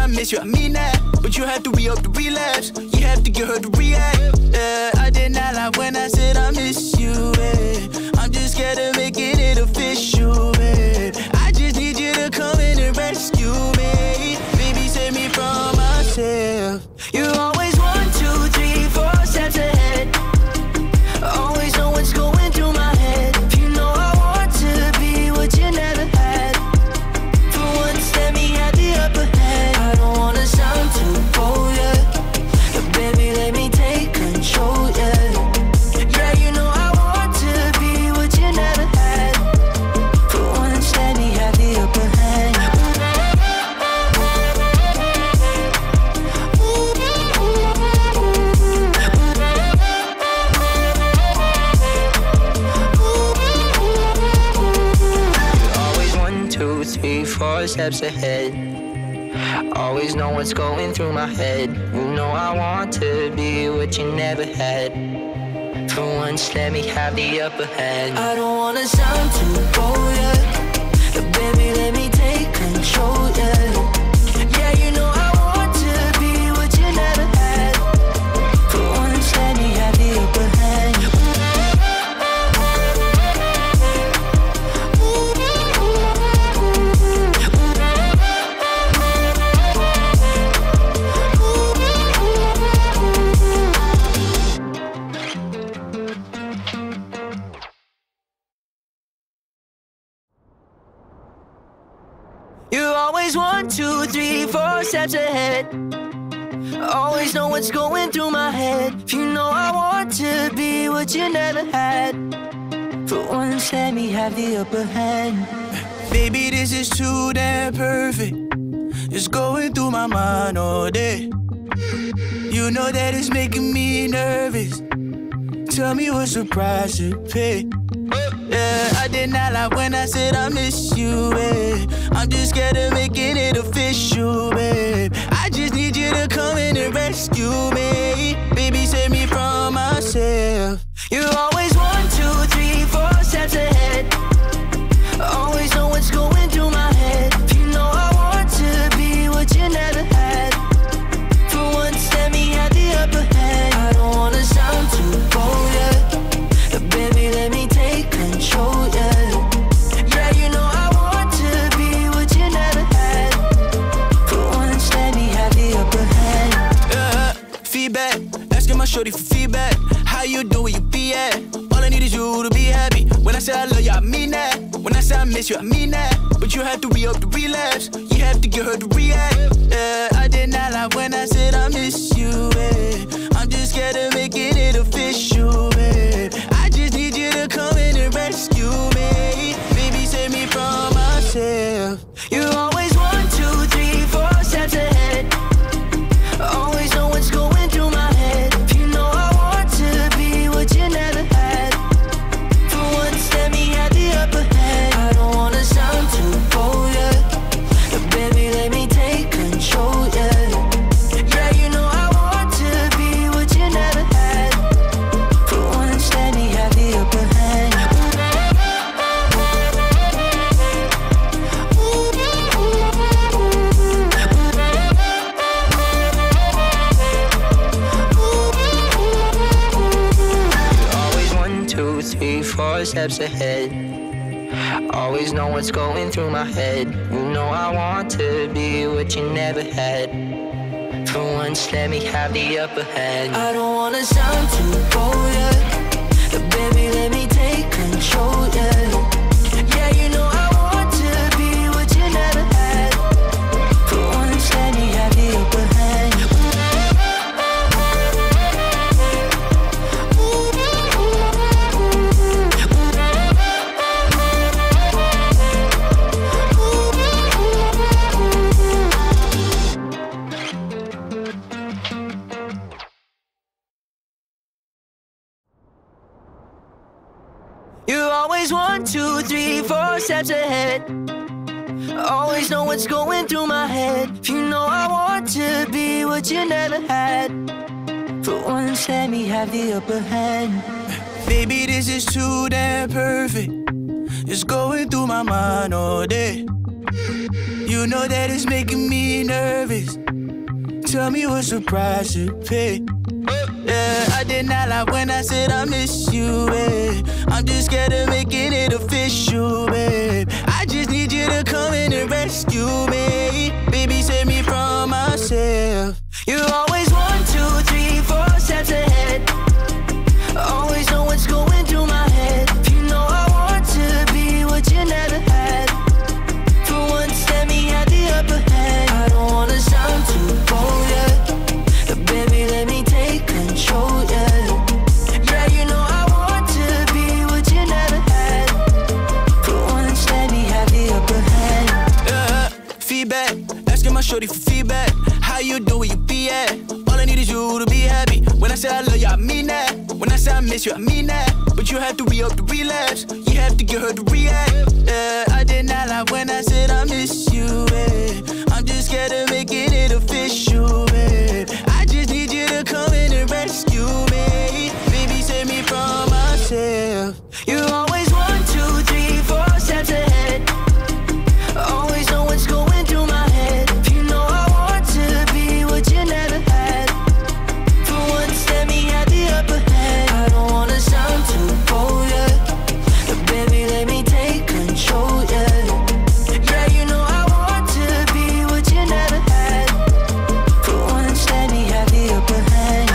miss you, I mean that. But you have to re-up the relapse. You have to get her to react. I did not lie when I said I miss you, babe. I'm just scared of making it official, babe. I just need you to come in and rescue me. Baby, save me from myself. You always 1, 2, 3, 4 steps ahead. Always know what's going through my head. You know I want to be what you never had. For once, let me have the upper hand. I don't wanna sound too bold, yeah. But baby, let me take control, yeah. Yeah, you know I want to be what you never had. For once, let me have the upper hand. Always 1, 2, 3, 4 steps ahead. Always know what's going through my head. You know I want to be what you never had. For once, let me have the upper hand. I don't wanna sound too bold, yeah. But baby, let me take control, yeah. Yeah, you know I want to be what you never had. For once, let me have the upper hand. You always 1, 2, 3, 4 steps ahead. Always know what's going through my head. You know I want to be what you never had. For once, let me have the upper hand. Baby, this is too damn perfect. It's going through my mind all day. You know that it's making me nervous. Tell me what surprise to pay. Yeah, I did not lie when I said I miss you, babe. I'm just scared of making it official, babe. I just need you to come in and rescue me. Baby, save me from myself. You always 1, 2, 3, 4 steps ahead. Always know what's going through my head. You know I want to be what you never had. For once, let me have the upper hand. I don't wanna sound too bold, yeah. But baby, let me take control, yeah. Yeah, you know I want to be what you never had. For once, let me have the upper hand. Feedback, asking my shorty for feedback. How you doing, where you be at? All I need is you to be happy. When I say I love you, I mean that. When I say I miss you, I mean that. But you have to re-up the relapse. You have to get her to react. I did not lie when I said I miss you, babe. I'm just scared of making it official, babe. I just need you to come in and rescue me. Baby, save me from myself. You always 1, 2, 3, 4 steps ahead. Always know what's going through my head. You know I want to be what you never had. For once, let me have the upper hand. I don't wanna sound too bold, yeah. But baby, let me take control, yeah. Yeah, you know I want to be what you never had. For once, let me have the upper hand. Always 1, 2, 3, 4 steps ahead. Always know what's going through my head. You know I want to be what you never had. For once, let me have the upper hand. I don't wanna sound too bold, yeah. But baby, let me take control, yeah. Yeah, you know I want to be what you never had. For once, let me have the upper hand. You always 1, 2, 3, 4 steps ahead. Always know what's going through my head. You know I want to be what you never had. For once, let me have the upper hand. Baby, this is too damn perfect. It's going through my mind all day. You know that it's making me nervous. Tell me what's the price to pay. Yeah, I did not lie when I said I miss you, babe. I'm just scared of making it official, babe. I just need you to come in and rescue me. Baby, save me from myself. You're always 1, 2, 3, 4 steps ahead. Always know what's going through my head. You know I want to be what you never had. For once, let me have the upper hand. I don't wanna sound too bold, yeah. Baby, let me take control, yeah. Yeah, you know I want to be what you never had. For once, let me have the upper hand. Feedback, asking my shorty for feedback. How you doing, you be at? All I need is you to be happy. When I say I love you, I mean that. When I say I miss you, I mean that. But you have to re-up the relapse. You have to get her to react. Yeah, I did not lie when I said I miss you, babe. I'm just scared of making it official, babe. I just need you to come in and rescue me. Baby, save me from myself. You're always 1, 2, 3, 4 steps ahead. Always know what's going through my head. You know I want to be what you never had. For once, let me have the upper hand. I don't wanna sound too bold, yeah. Baby, let me take control, yeah. Yeah, you know I want to be what you never had. For once, let me have the upper hand.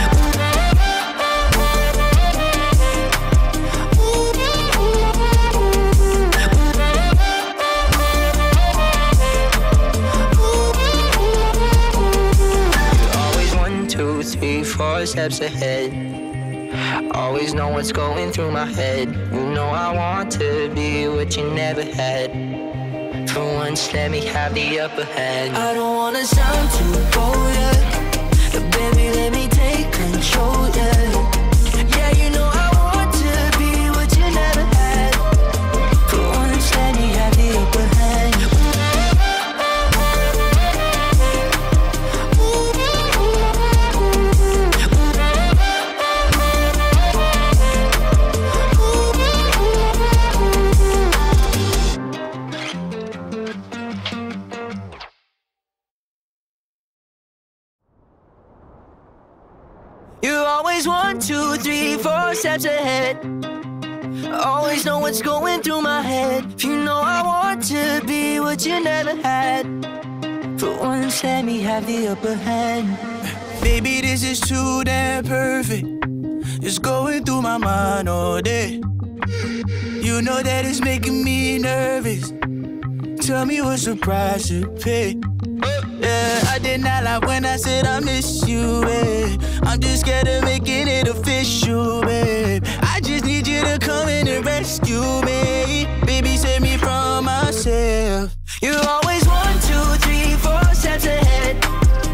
Always 1, 2, 3, 4 steps ahead. Always know what's going through my head. You know I want to be what you never had. For once, let me have the upper hand. I don't wanna sound too bold, yeah. Baby, let me take control, yeah. Yeah, you know I want to be what you never had. For once, let me have the upper hand. You're always 1, 2, 3, 4 steps ahead. Always know what's going through my head. You know I want to be what you never had. For once, let me have the upper hand. Baby, this is too damn perfect. It's going through my mind all day. You know that it's making me nervous. Tell me what's the price to pay. Yeah, I did not lie when I said I miss you, babe. I'm just scared of making it official, babe. I just need you to come in and rescue me. Baby, save me from myself. You're always 1, 2, 3, 4 steps ahead.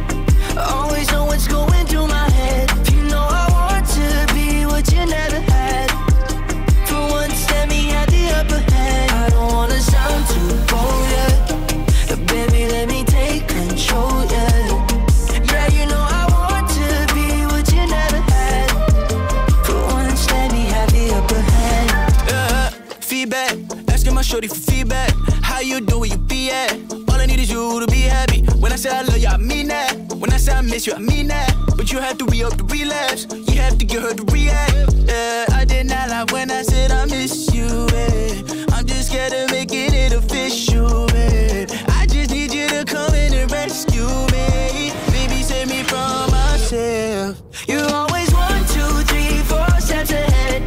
Always know what's going through my head. You know I want to be what you never had. For once, let me have the upper hand. I don't wanna sound too bold, yeah. Baby, let me take control, yeah. Yeah, you know I want to be what you never had. For once, let me have the upper hand. Feedback, asking my shorty for feedback. How you doing, you be at? All I need is you to be happy. When I say I love you, I mean that. When I say I miss you, I mean that. But you have to re-up the relapse. You have to get her to react. Yeah, I did not lie when I said I miss you, babe. I'm just scared of making it official, babe. I just need you to come in and rescue me. Baby, save me from myself. You're always 1, 2, 3, 4 steps ahead.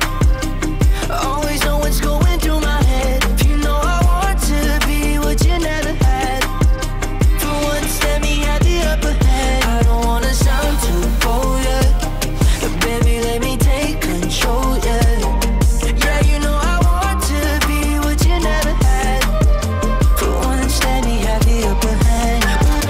Always know what's going through my head. You know I want to be what you never had. For once, let me have the upper hand. I don't wanna sound too bold, yeah. Baby, let me take control, yeah. Yeah, you know I want to be what you never had. For once, let me have the upper hand.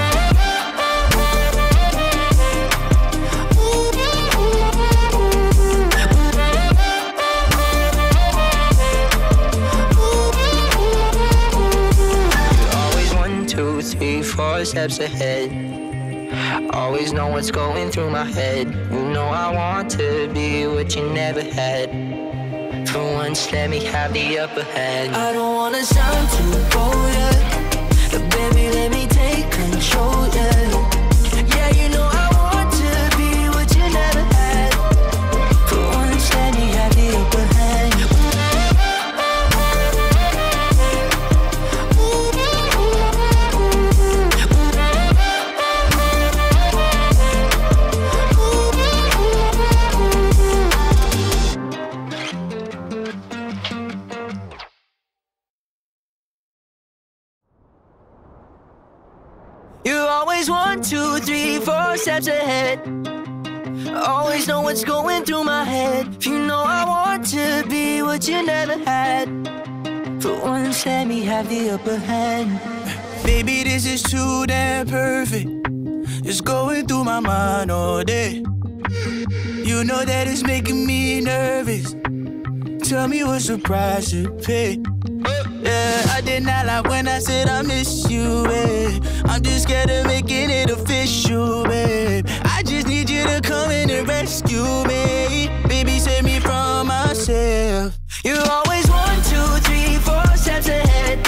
Always 1, 2, 3, 4 steps ahead. Always know what's going through my head. You know I want to be what you never had. For once, let me have the upper hand. I don't wanna sound too bold, yeah. Baby, let me take control, yeah. Yeah, you know I want to be what you never had. For once, let me have the upper hand. You always 1, 2, 3, 4 steps ahead. Always know what's going through my head. You know I want to be what you never had. For once, let me have the upper hand. Baby, this is too damn perfect. It's going through my mind all day. You know that it's making me nervous. Tell me what's the price to pay. Yeah, I did not lie when I said I miss you, babe. I'm just scared of making it official, babe. I just need you to come in and rescue me. Baby, save me from myself. You always 1, 2, 3, 4 steps ahead.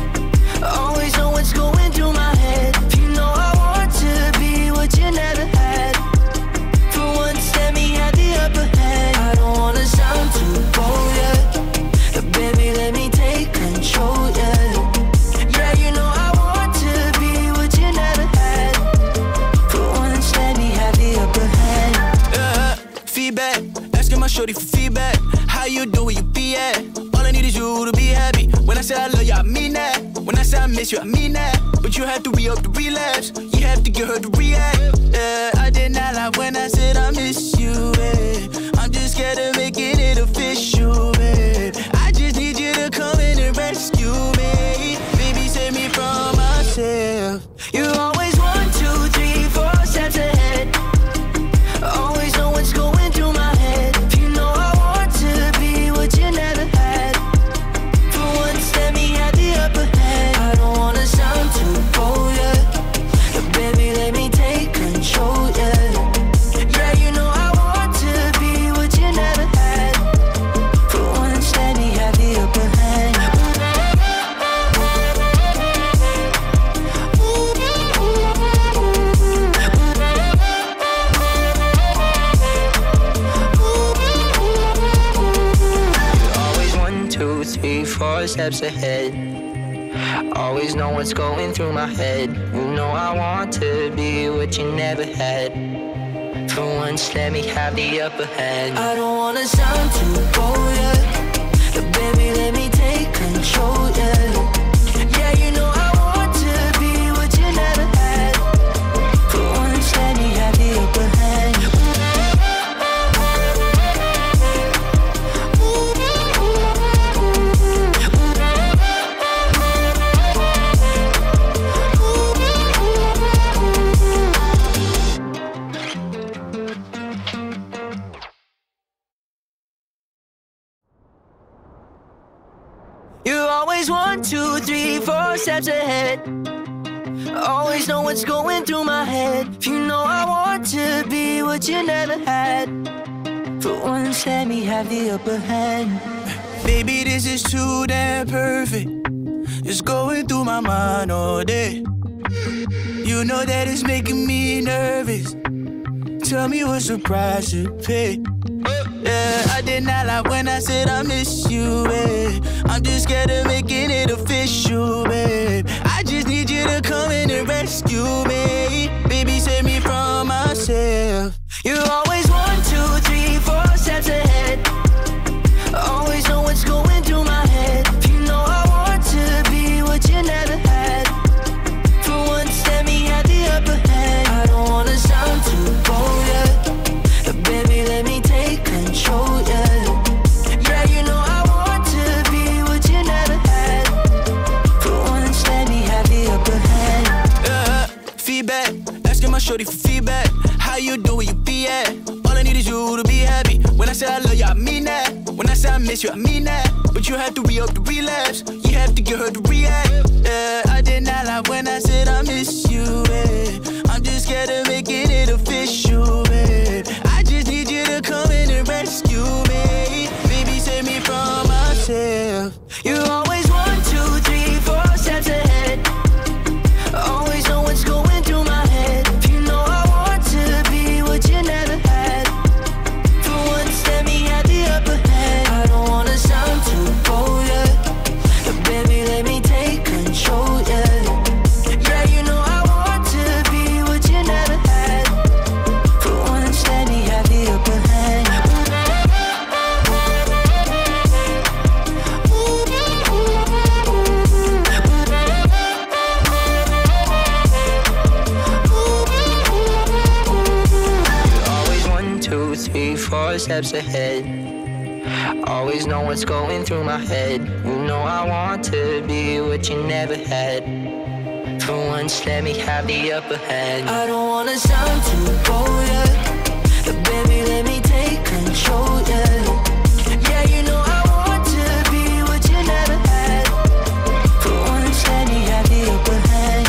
Always know what's going through my head. You know I want to be what you never had. For once, let me have the upper hand. I don't wanna sound too bold, yeah. Baby, let me take control, yeah. Yeah, you know I want to be what you never had. For once, let me have the upper hand. Feedback, asking my shorty for feedback. How you do where you be at? All I need is you to be happy. When I say I love you, I mean that. When I say I miss you, I mean that. But you have to re-up the relapse. You have to get her to react. I did not lie when I said I miss you, babe. I'm just scared of making it official, babe. I just need you to come in and rescue me. Baby, save me from myself. You always 1, 2, 3, 4 steps ahead. Always know what's going through my head. You know I want to be what you never had. For once, let me have the upper hand. I don't wanna sound too bold, yeah. Baby, let me take control, yeah. Yeah, you know I want to be what you never had. For once, let me have the upper hand. Always 1, 2, 3, 4 steps ahead. Always know what's going through my head. You know I want to be what you never had. For once, let me have the upper hand. I don't wanna sound too bold, yeah. Baby, let me take control, yeah. Yeah, you know I want to be what you never had. For once, let me have the upper hand. You always 1, 2, 3, 4 steps ahead. Always know what's going through my head. You know I want to be what you never had. For once, let me have the upper hand. Baby, this is too damn perfect. It's going through my mind all day. You know that it's making me nervous. Tell me what's the price to pay. Yeah, I did not lie when I said I miss you, babe. I'm just scared of making it official, babe. I just need you to come in and rescue me. Baby, save me from myself. You always 1, 2, 3, 4 steps ahead. Always know what's going through my head. You know I want to be what you never had. For once, let me have the upper hand. I don't wanna sound too bold, yeah. Baby, let me take control, yeah. Yeah, you know I want to be what you never had. For once, let me have the upper hand. Feedback, asking my shorty for feedback. How you do where you be at? All I need is you to be happy. When I say I love you, I mean that. When I say I miss you, I mean that. But you have to re-up the relapse. You have to get her to react. I did not lie when I said I miss you, babe. I'm just scared of making it official, babe. I just need you to come in and rescue me. Baby, save me from myself. You always 1, 2, 3, 4 steps ahead. 4 steps ahead. Always know what's going through my head. You know I want to be what you never had. For once, let me have the upper hand. I don't wanna sound too bold, yeah, but baby, let me take control, yeah. Yeah, you know I want to be what you never had. For once, let me have the upper hand.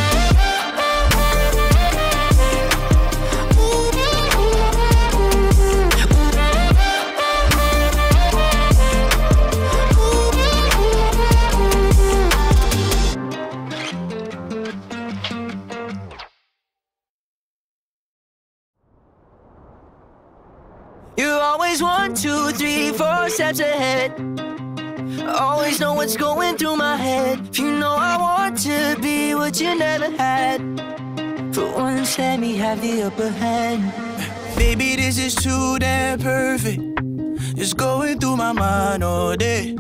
You're always 1, 2, 3, 4 steps ahead. Always know what's going through my head. You know I want to be what you never had. For once, let me have the upper hand. Baby, this is too damn perfect. It's going through my mind all day.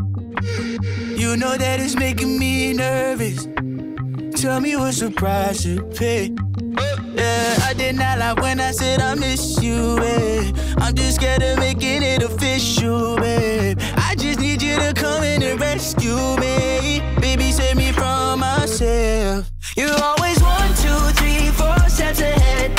You know that it's making me nervous. Tell me what's the price to pay. Yeah, I did not lie when I said I miss you, babe. I'm just scared of making it official, babe. I just need you to come in and rescue me. Baby, save me from myself. You're always 1, 2, 3, 4 steps ahead.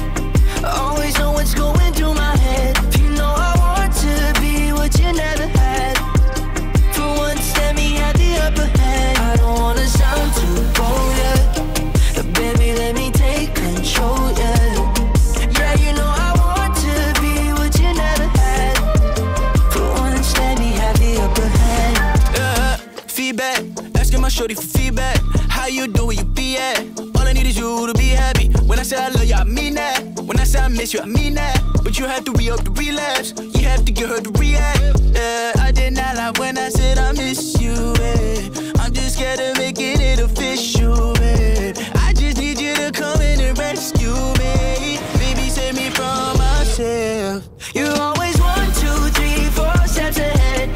Always know what's going through my head. You know I want to be what you never had. For once, let me have the upper hand. I don't wanna sound too bold, yeah, but baby, let me take control, yeah. Yeah, you know I want to be what you never had. For once, let me have the upper hand. Feedback, asking my shorty for feedback. How you doing, you be at? All I need is you to be happy. When I say I love you, I mean that. When I say I miss you, I mean that. But you have to re-up the relapse. You have to get her to react. I did not lie when I said I miss you, I'm just scared of making it official, I just need you to come in and rescue me. Baby, save me from myself. You're always 1, 2, 3, 4 steps ahead.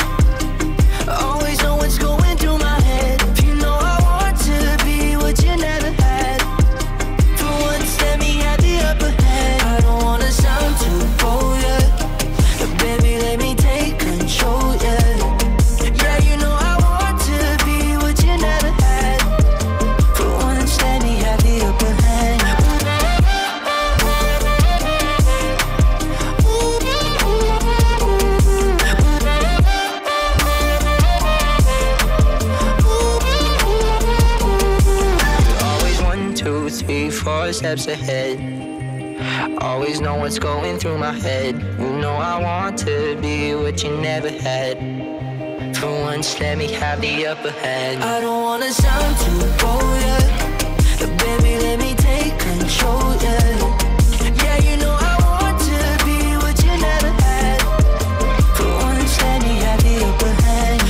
Always know what's going through my head. You know I want to be what you never had. For once, let me have the upper hand. I don't wanna sound too bold, yeah, but baby, let me take control, yeah. Yeah, you know I want to be what you never had. For once, let me have the upper hand. Always 1, 2, 3, 4 steps ahead. Always know what's going through my head. You know I want to be what you never had. For once, let me have the upper hand. I don't wanna sound too bold, yeah, but baby, let me take control, yeah. Yeah, you know I want to be what you never had. For once, let me have the upper hand.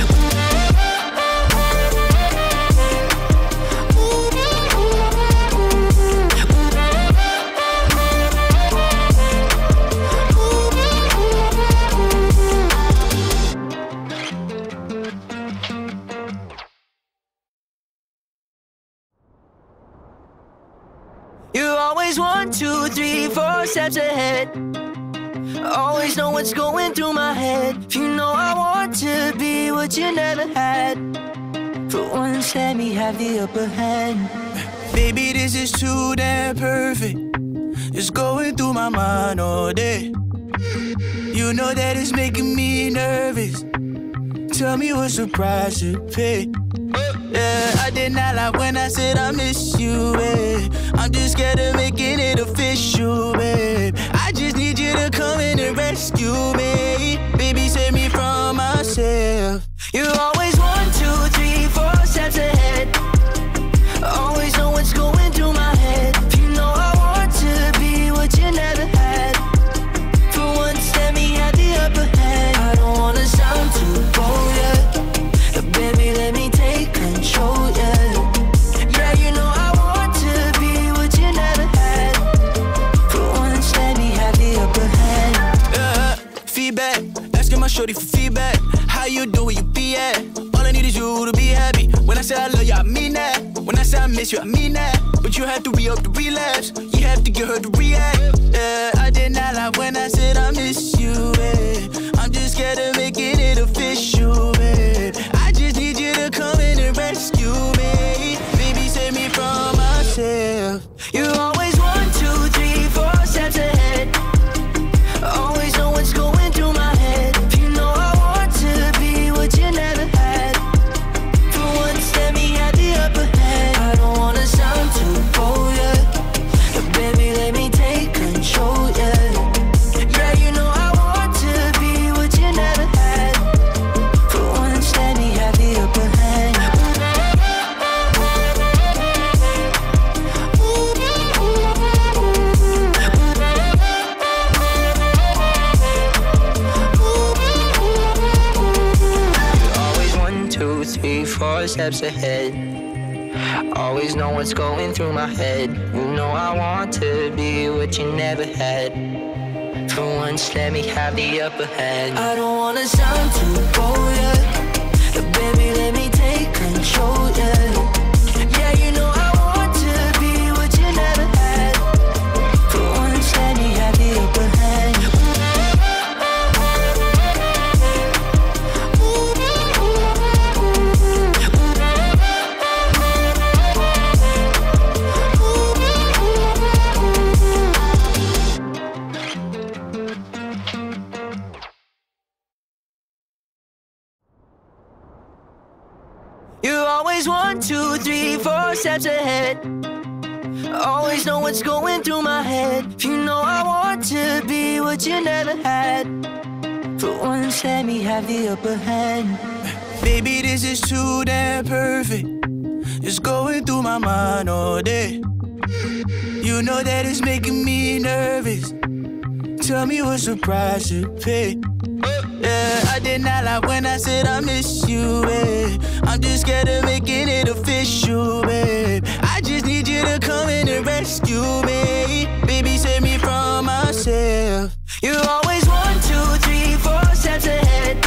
You're always 1, 2, 3, 4 steps ahead. Always know what's going through my head. You know I want to be what you never had. For once, let me have the upper hand. Baby, this is too damn perfect. It's going through my mind all day. You know that it's making me nervous. Tell me what's the price to pay. Yeah, I did not lie when I said I miss you, I'm just scared of making it official, I just need you to come in and rescue me. Baby, save me from myself. You're always 1, 2, 3, 4 steps ahead. Always know what's going through my head. You know I want to be what you never had. For once, let me have the upper hand. I don't wanna sound too bold, yeah, but baby, let me take control, yeah. Yeah, you know I want to be what you never had. For once, let me have the upper hand. Feedback, asking my shorty for feedback. How you doing, you be at? All I need is you to be happy. When I say I love you, I mean that. When I say I miss you, I mean that. But you have to re-up the relapse. You have to get her to react. I did not lie when I said I miss you. I'm just scared of making it official. I just need you to come in and rescue me. Baby, save me from myself. You're always 1, 2, 3, 4 steps ahead. Always know what's going through my head. You know I want to be what you never had. For once, let me have the upper hand. I don't wanna sound too bold, yeah. But baby, let me take control, yeah. Yeah, you know I want to be what you never had. For once, let me have the upper hand. Always 1, 2, 3, 4 steps ahead. Always know what's going through my head. You know I want to be what you never had. For once, let me have the upper hand. I don't wanna sound too bold, yeah. But baby, let me take control, yeah. Yeah, you know I want to be what you never had. For once, let me have the upper hand. You're always 1, 2, 3, 4 steps ahead. Always know what's going through my head. You know I want to be what you never had. For once, let me have the upper hand. Baby, this is too damn perfect. It's going through my mind all day. You know that it's making me nervous. Tell me what surprise to pay. Yeah, I did not lie when I said I miss you, babe. I'm just scared of making it official, babe. I just need you to come in and rescue me. Baby, save me from myself. You're always 1, 2, 3, 4 steps ahead.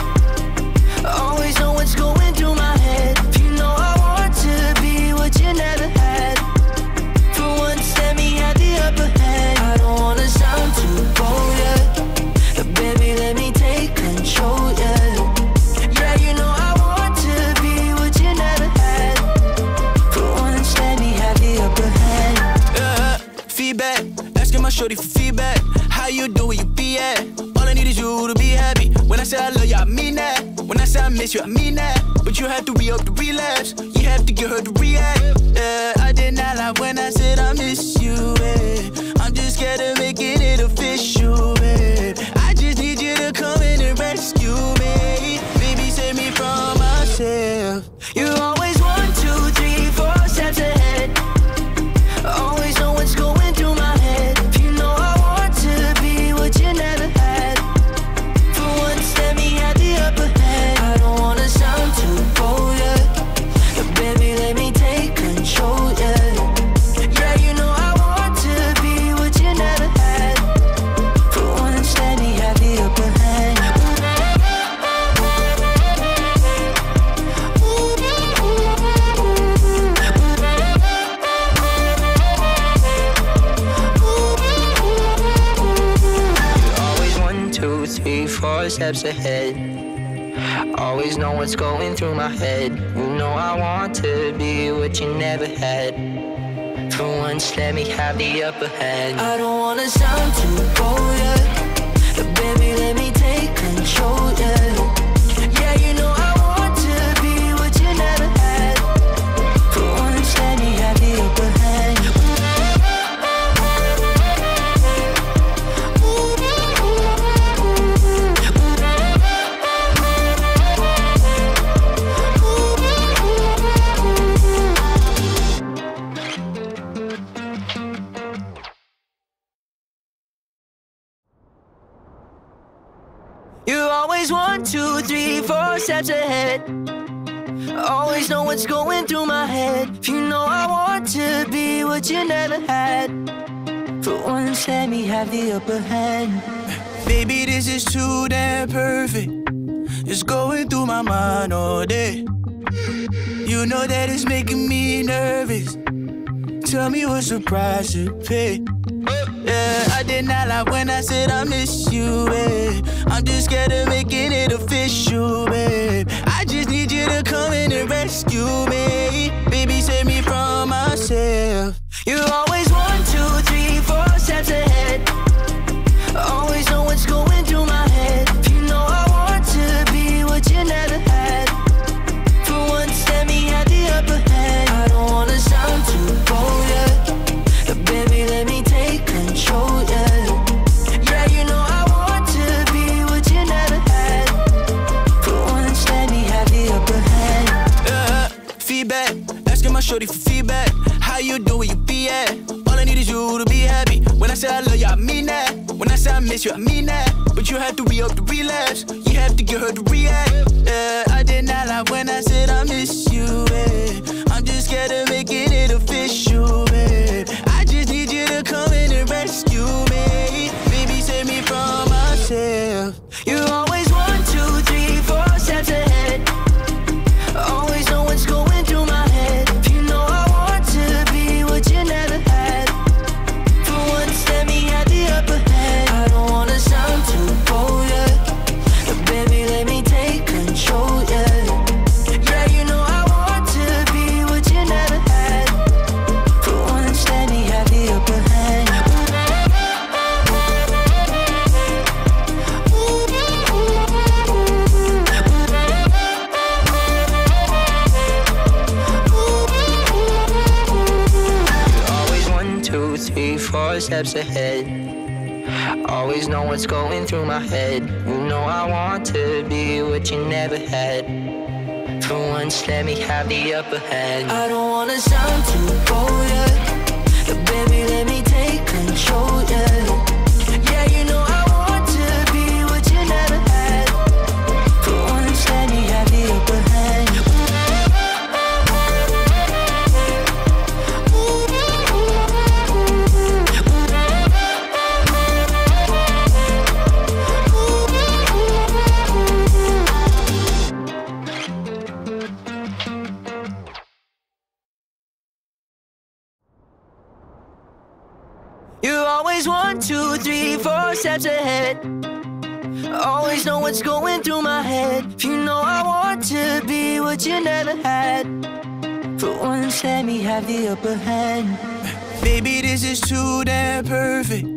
Always know what's going through my head. You know I want to be what you never had. For once, let me have the upper hand. I don't wanna sound too bold, yeah. But baby, let me take control, yeah. Yeah, you know I want to be what you never had. For once, let me have the upper hand. Feedback, asking my shorty for feedback. How you do where you be at? All I need is you to be happy. When I say I love you, I mean that. When I say I miss you, I mean that. But you have to re-up the relapse. You have to get her to react. I did not lie when I said I miss you, I'm just scared of making it official, babe. I just need you to come in and rescue me. Baby, save me from myself. You're always 1, 2, 3, 4 steps ahead. Always know what's going through my head. You know I want to be what you never had. For once, let me have the upper hand. I don't wanna sound too bold, yeah. But baby, let me take control, yeah. Yeah, you know I want to be what you never had. For once, let me have the upper hand. Always 1, 2, 3, 4 steps ahead. Always know what's going through my head. You know I want to be what you never had. For once, let me have the upper hand. I don't wanna sound too bold, yeah. But baby, let me take control, yeah. Yeah, you know I want to be what you never had. For once, let me have the upper hand. You're always 1, 2, 3, 4 steps ahead. Always know what's going through my head. You know I want to be what you never had. For once, let me have the upper hand. Baby, this is too damn perfect. It's going through my mind all day. You know that it's making me nervous. Tell me what surprise to pay. Yeah, I did not lie when I said I miss you, babe. I'm just scared of making it official, babe. I just need you to come in and rescue me. Baby, save me from myself. You're always 1, 2, 3, 4 steps ahead. Always know what's going through my head. You know I want to be what you never had. For once, let me have the upper hand. I don't wanna sound too bold, yeah. Baby, let me take control, yeah. Yeah, you know I want to be what you never had. For once, let me have the upper hand. Feedback, asking my shorty for feedback. How you doing, where you be at? All I need is you to be happy. When I say I love you, I mean that. When I say I miss you, I mean that. But you have to re-up the relapse. You have to get her to react. I did not lie when I said I miss you, babe. I'm just scared of making it official, babe. I just need you to come in and rescue me. Baby, save me from myself. You're always 1, 2, 3, 4 steps ahead. Always know what's going through my head. You know I want to be what you never had. For once, let me have the upper hand. I don't wanna sound too bold, yeah. Baby, let me take control, yeah. Yeah, you know I want to be what you never had. For once, let me have the upper hand. Always 1, 2, 3, 4 steps ahead. Always know what's going through my head. You know I want to be what you never had. For once, let me have the upper hand. I don't wanna sound too bold, yeah. Baby, let me take control, yeah. Yeah, you know I want to be what you never had. For once, let me have the upper hand. You're always 1, 2, 3, 4 steps ahead. Always know what's going through my head. You know I want to be what you never had. For once, let me have the upper hand. Baby, this is too damn perfect.